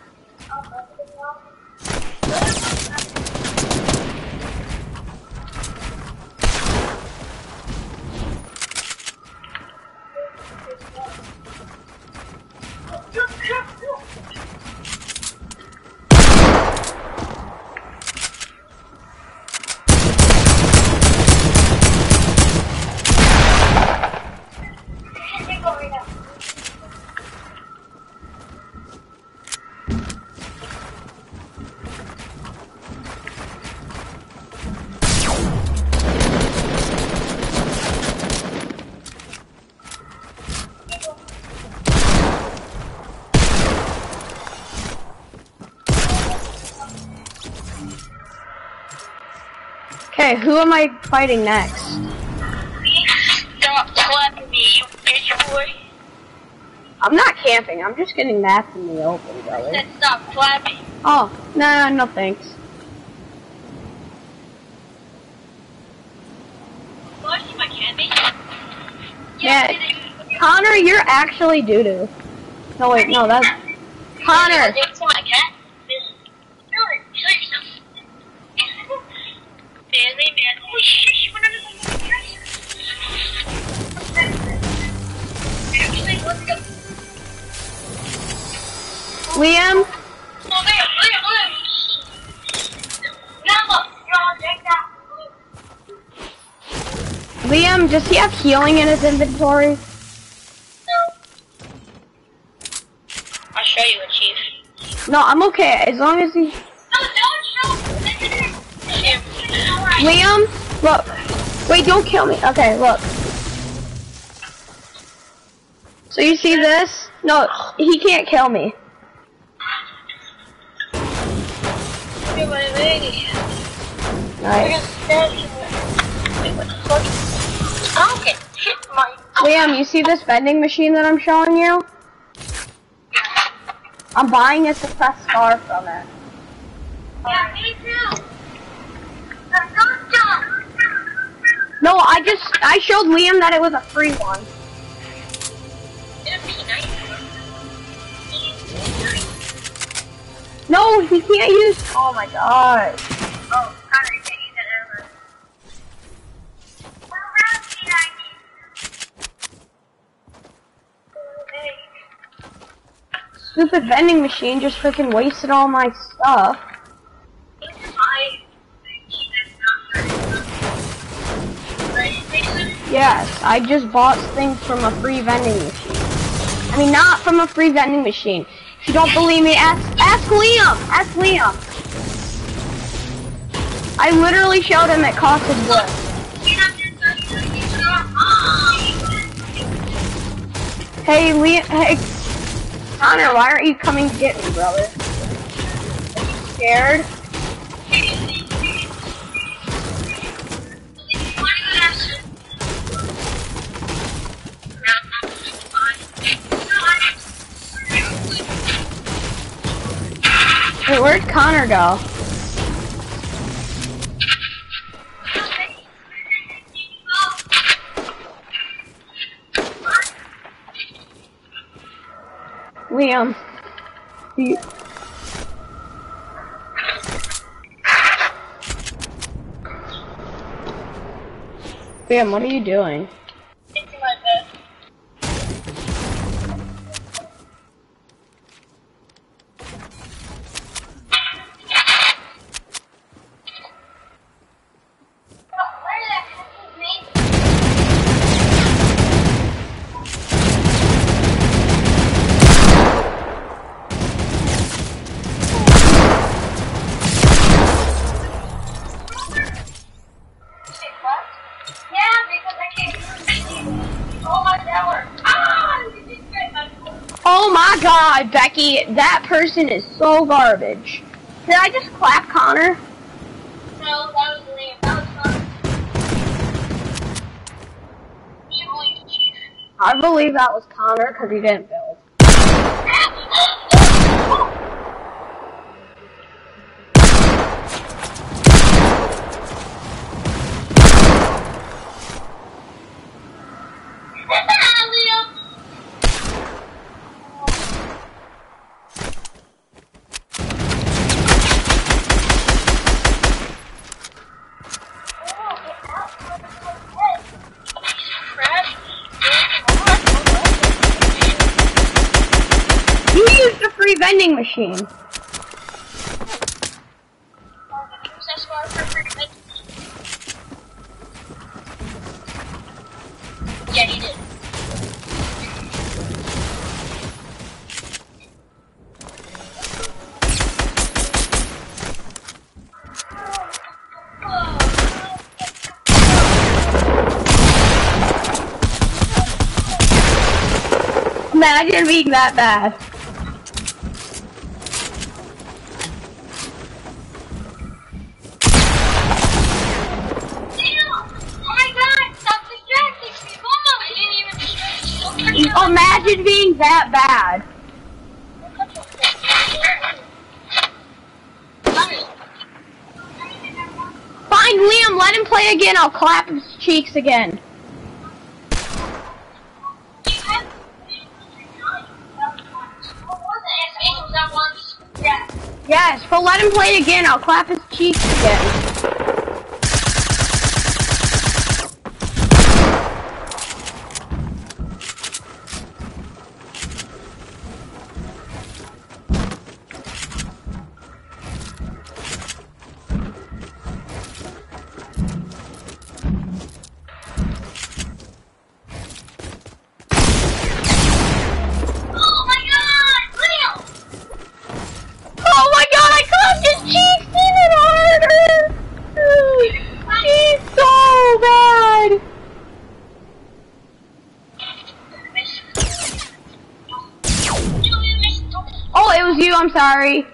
Speaker 2: Okay, who am I fighting next?
Speaker 3: Stop slapping me, you bitch boy.
Speaker 2: I'm not camping, I'm just getting mats in the open, brother.
Speaker 3: Then stop clapping.
Speaker 2: Oh, no thanks.
Speaker 3: Watch my camping.
Speaker 2: Yeah, Connor, you're actually doo-doo. No, wait, no, that's... Connor!
Speaker 3: Next to my cat. Manly man. Oh shit, she went under the Actually, let's go.
Speaker 2: Liam?
Speaker 3: Oh, Liam. Now look, you're on deck now.
Speaker 2: Liam, does he have healing in his inventory?
Speaker 3: No. I'll show you a chief.
Speaker 2: No, I'm okay, as long as he...
Speaker 3: No, don't show.
Speaker 2: Liam, look. Wait, don't kill me. Okay, look. So you see this? No, he can't kill me.
Speaker 3: Okay, wait.
Speaker 2: Nice.
Speaker 3: Wait, what the fuck? I don't get hit my...
Speaker 2: Liam, you see this vending machine that I'm showing you? I'm buying a success star from it.
Speaker 3: Yeah, me too. I'm not done.
Speaker 2: No, I showed Liam that it was a free one.
Speaker 3: It'd be nice.
Speaker 2: No, he can't use. Oh my god.
Speaker 3: Oh, Connor, you can't use that ever. What round did I need?
Speaker 2: Stupid vending machine just freaking wasted all my stuff. Yes, I just bought things from a free vending machine. I mean, not from a free vending machine. If you don't believe me, ask Liam. Ask Liam. I literally showed him it costed what. Hey, Liam. Hey, Connor, why aren't you coming to get me, brother? Are you scared? Wait, where'd Connor go? Liam. Liam, what are you doing?
Speaker 3: Into my bed.
Speaker 2: Oh my god, Becky, that person is so garbage. Did I just clap Connor?
Speaker 3: No, that was Liam. That was fun. You believe Chief.
Speaker 2: I believe that was Connor because he didn't build. You used a free vending machine.
Speaker 3: Yeah, he did.
Speaker 2: Imagine being that bad. Imagine being that bad. Find Liam, let him play again, I'll clap his cheeks again. Yes, but let him play again, I'll clap his cheeks again. Oh my god, I clapped his cheeks even harder! sorry.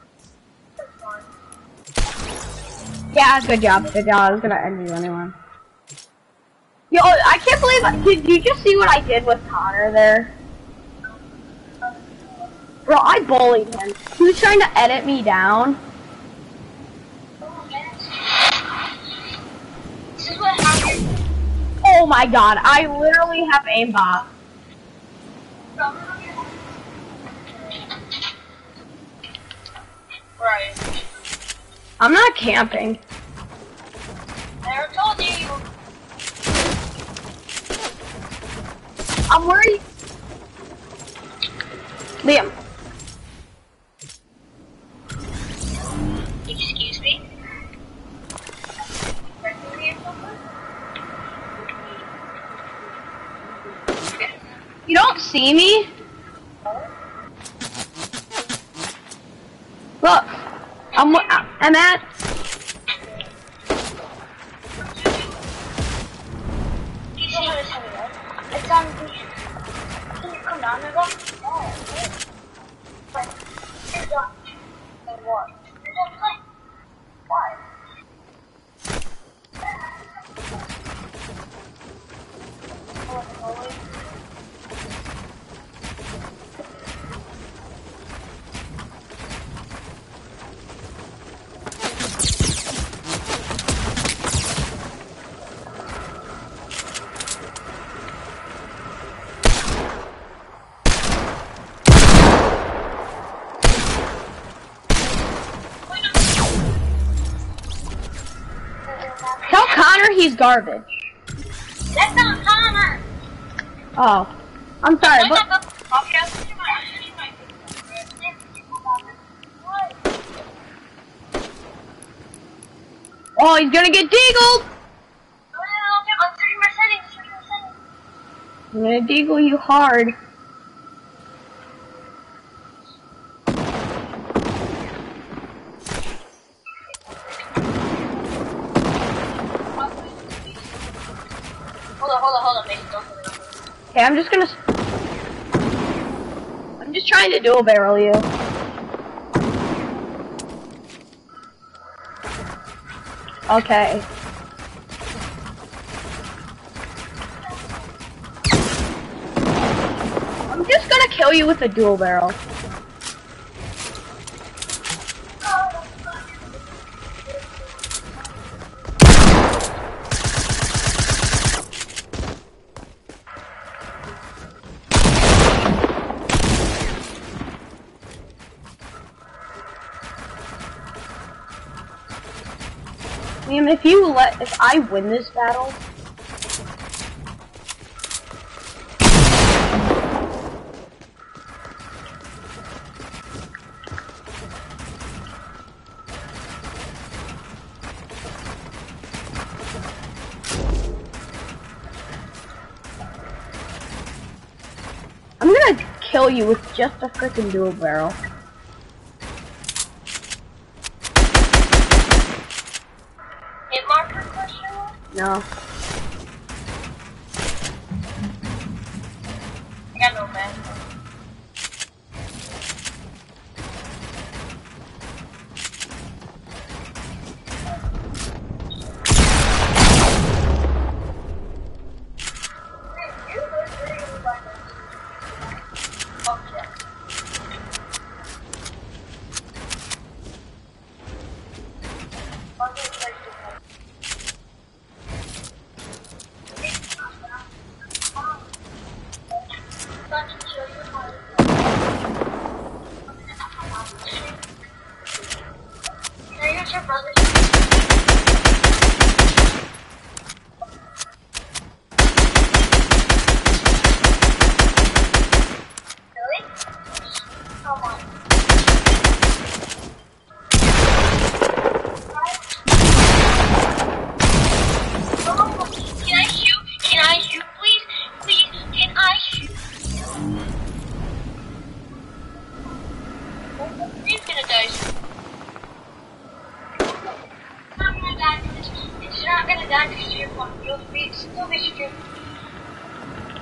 Speaker 2: Yeah, good job, good job. I was gonna end you anyway. Yo, I can't believe, did you just see what I did with Connor there? Bro, I bullied him. He was trying to edit me down.
Speaker 3: This is what happened.
Speaker 2: Oh my god, I literally have aimbot.
Speaker 3: Right.
Speaker 2: I'm not camping.
Speaker 3: I never told you.
Speaker 2: I'm worried. Liam.
Speaker 3: Excuse me?
Speaker 2: You don't see me? Look. I'm at.
Speaker 3: Do you see this? It's on the... Can you come down there, though? Oh, okay. But, here's a... And what? Here's a plane. Why?
Speaker 2: Tell Connor he's garbage.
Speaker 3: That's not Connor!
Speaker 2: Oh. I'm sorry, but... Oh, he's gonna get deagled! I'm gonna deagle you hard.
Speaker 3: Hold on, Mason, don't put it on.
Speaker 2: Okay, I'm just trying to dual barrel you. Okay. I'm just gonna kill you with a dual barrel. Liam, if I win this battle, I'm gonna kill you with just a freaking dual barrel.
Speaker 3: Hit marker question?
Speaker 2: No.
Speaker 3: I got no man.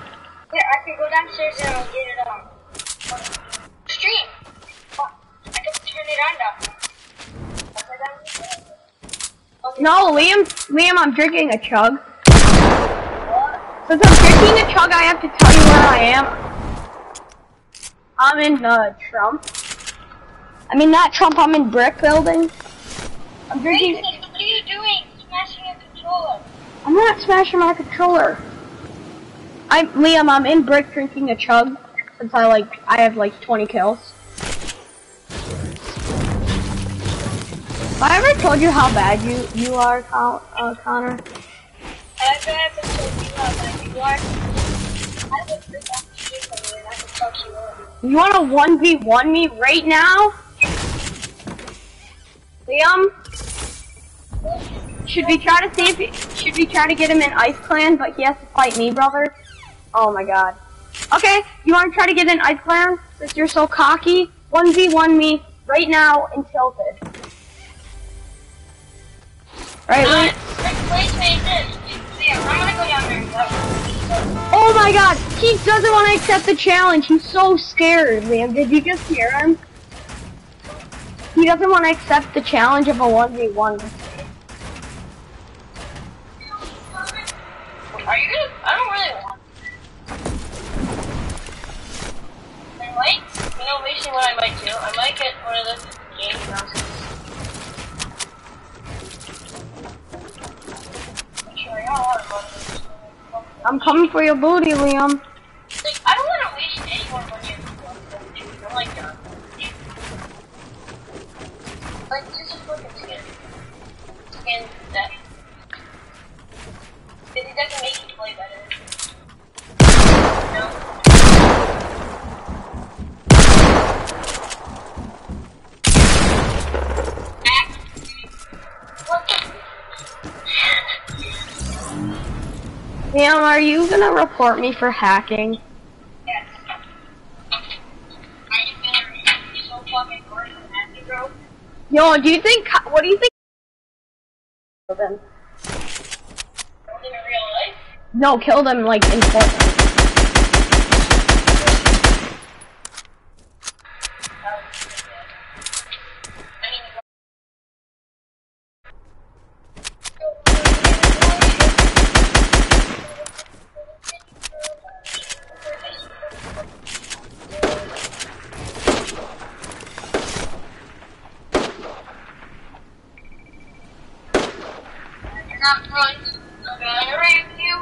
Speaker 3: Downstairs and I'll get it on stream. I can turn it on now.
Speaker 2: No, Liam, I'm drinking a chug. Since I'm drinking a chug, I have to tell you where I am. I'm in Trump. I mean, not Trump, I'm in brick building. I'm drinking.
Speaker 3: What are you doing? Smashing a controller.
Speaker 2: I'm not smashing my controller. Liam, I'm in brick drinking a chug. Since I have like 20 kills. Have I ever told you how bad you are, Connor?
Speaker 3: I've never told you how bad you are. I would bring up to you and I can fuck you up.
Speaker 2: You wanna 1v1 me right now? Liam? Should we try to get him in Ice Clan, but he has to fight me, brother? Oh my god. Okay, you wanna try to get in Ice Clan? Since you're so cocky? 1v1 me right now in Tilted. Right, Liam?
Speaker 3: Please make this. Yeah, I'm gonna go down there and go.
Speaker 2: Oh my god, he doesn't want to accept the challenge. He's so scared, Liam. Did you just hear him? He doesn't want to accept the challenge of a 1v1.
Speaker 3: Are you gonna? I don't really want to. Basically what I might do, I might get one of those game houses.
Speaker 2: I'm coming for your booty, Liam.
Speaker 3: Like, I don't want to waste any more money on I'm like done. Like, this is fucking skin. Skin that. It doesn't make you play better. No.
Speaker 2: Liam, are you gonna report me for hacking?
Speaker 3: Yes. Are you so fucking bored of hacking, bro?
Speaker 2: Yo, what do you think? Then?
Speaker 3: In real life?
Speaker 2: No, kill them like in Fortnite.
Speaker 3: Not right. Okay, right, you.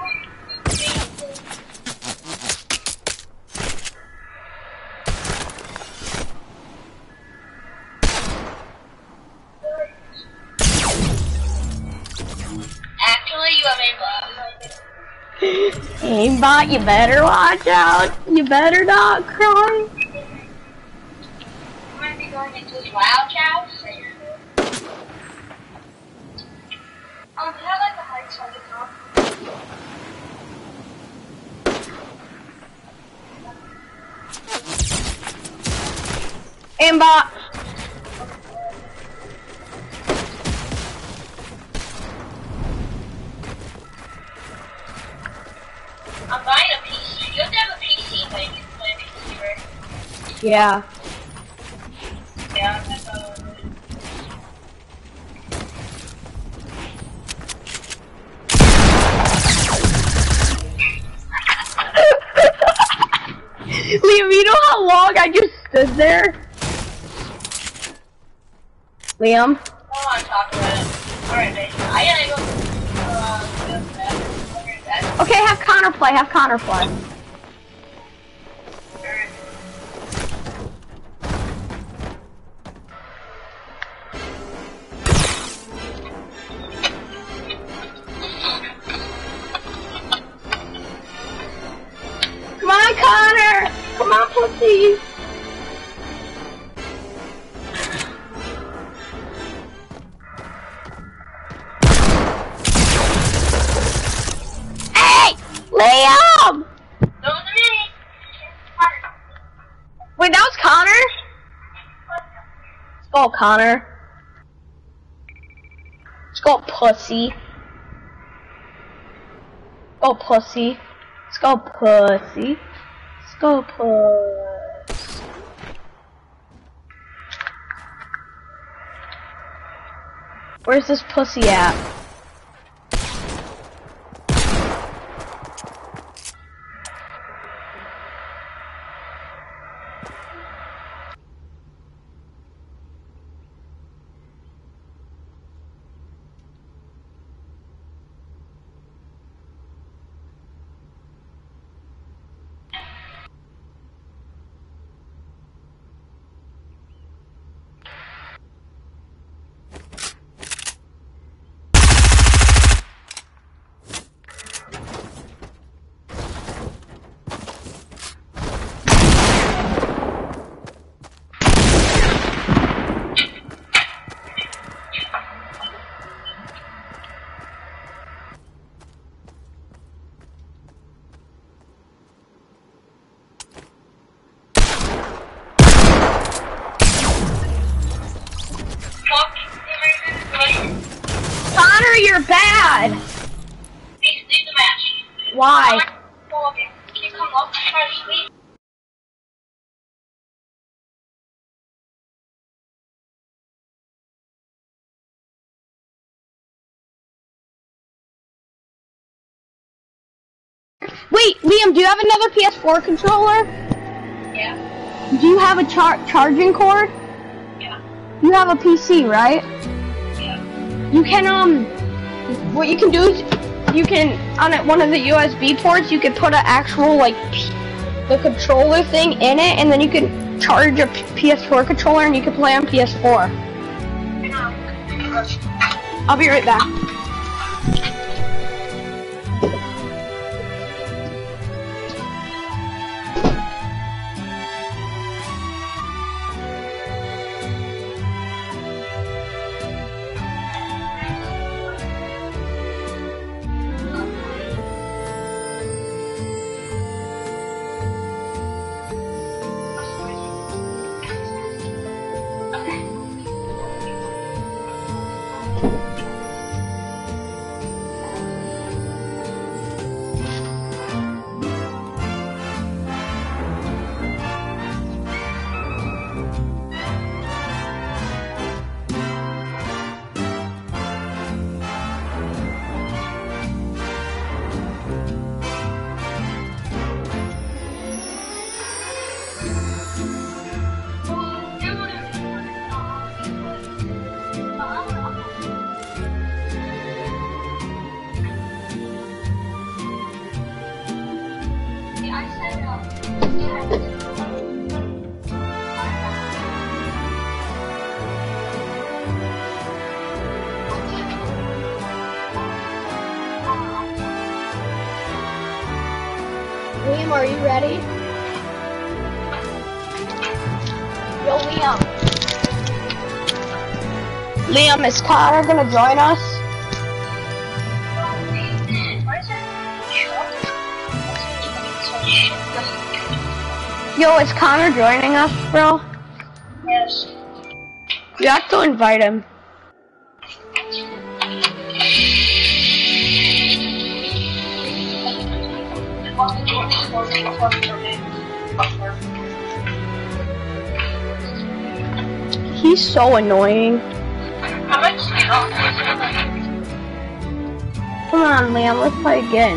Speaker 3: Actually, you have aimbot.
Speaker 2: Aimbot, you better watch out. You better not cry.
Speaker 3: I'm gonna be going into this wild house. Is that like a height on the top?
Speaker 2: Aimbot.
Speaker 3: I'm buying a PC. You have to have a PC when you play PC, right?
Speaker 2: Yeah.
Speaker 3: Yeah, that's how
Speaker 2: Liam, you know how long I just stood there? Liam?
Speaker 3: I don't want to talk about it. Alright, baby. I gotta go.
Speaker 2: Okay, have Connor play, Come on, Connor! Come on, pussy! Hey! Liam!
Speaker 3: Those are me!
Speaker 2: Wait, that was Connor? Let's go, Connor. Let's go, pussy. Go, pussy. Let's go, pussy. Let's go, puss. Where's this pussy at? Connor, you're bad!
Speaker 3: Leave the match.
Speaker 2: Why?
Speaker 3: Well, okay. Can you come up first, please?
Speaker 2: Wait, Liam, do you have another PS4 controller?
Speaker 3: Yeah.
Speaker 2: Do you have a charging cord?
Speaker 3: Yeah.
Speaker 2: You have a PC, right?
Speaker 3: Yeah.
Speaker 2: You can, what you can do is, you can, on one of the USB ports, you can put an actual, like, the controller thing in it, and then you can charge a PS4 controller, and you can play on PS4. I'll be right back. Liam, are you ready? Yo, Liam. Liam, is Connor gonna join us? Yo, is Connor joining us, bro?
Speaker 3: Yes.
Speaker 2: You have to invite him. He's so annoying. Come on, Liam, let's play again.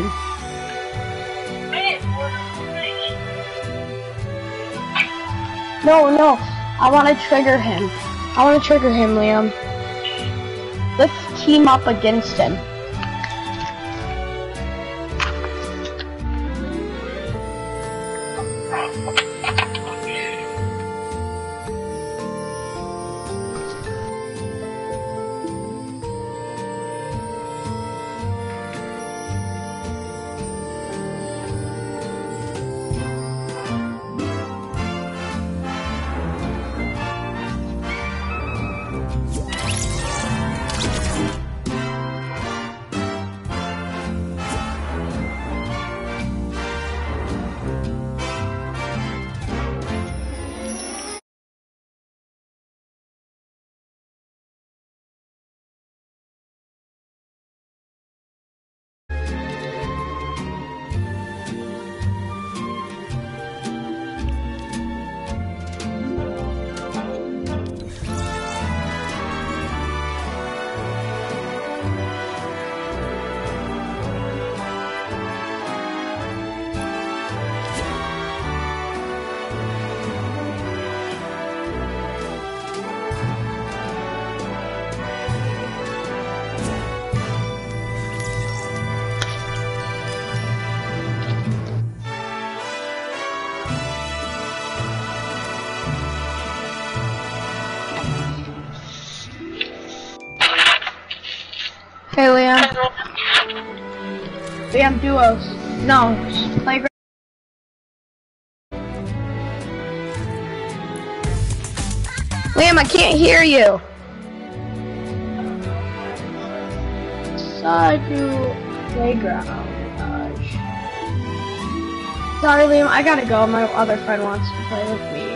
Speaker 2: No, I want to trigger him. Liam. Let's team up against him. We have duos. No, playground. Liam, I can't hear you. Sadu playground. Gosh. Sorry, Liam, I gotta go. My other friend wants to play with me.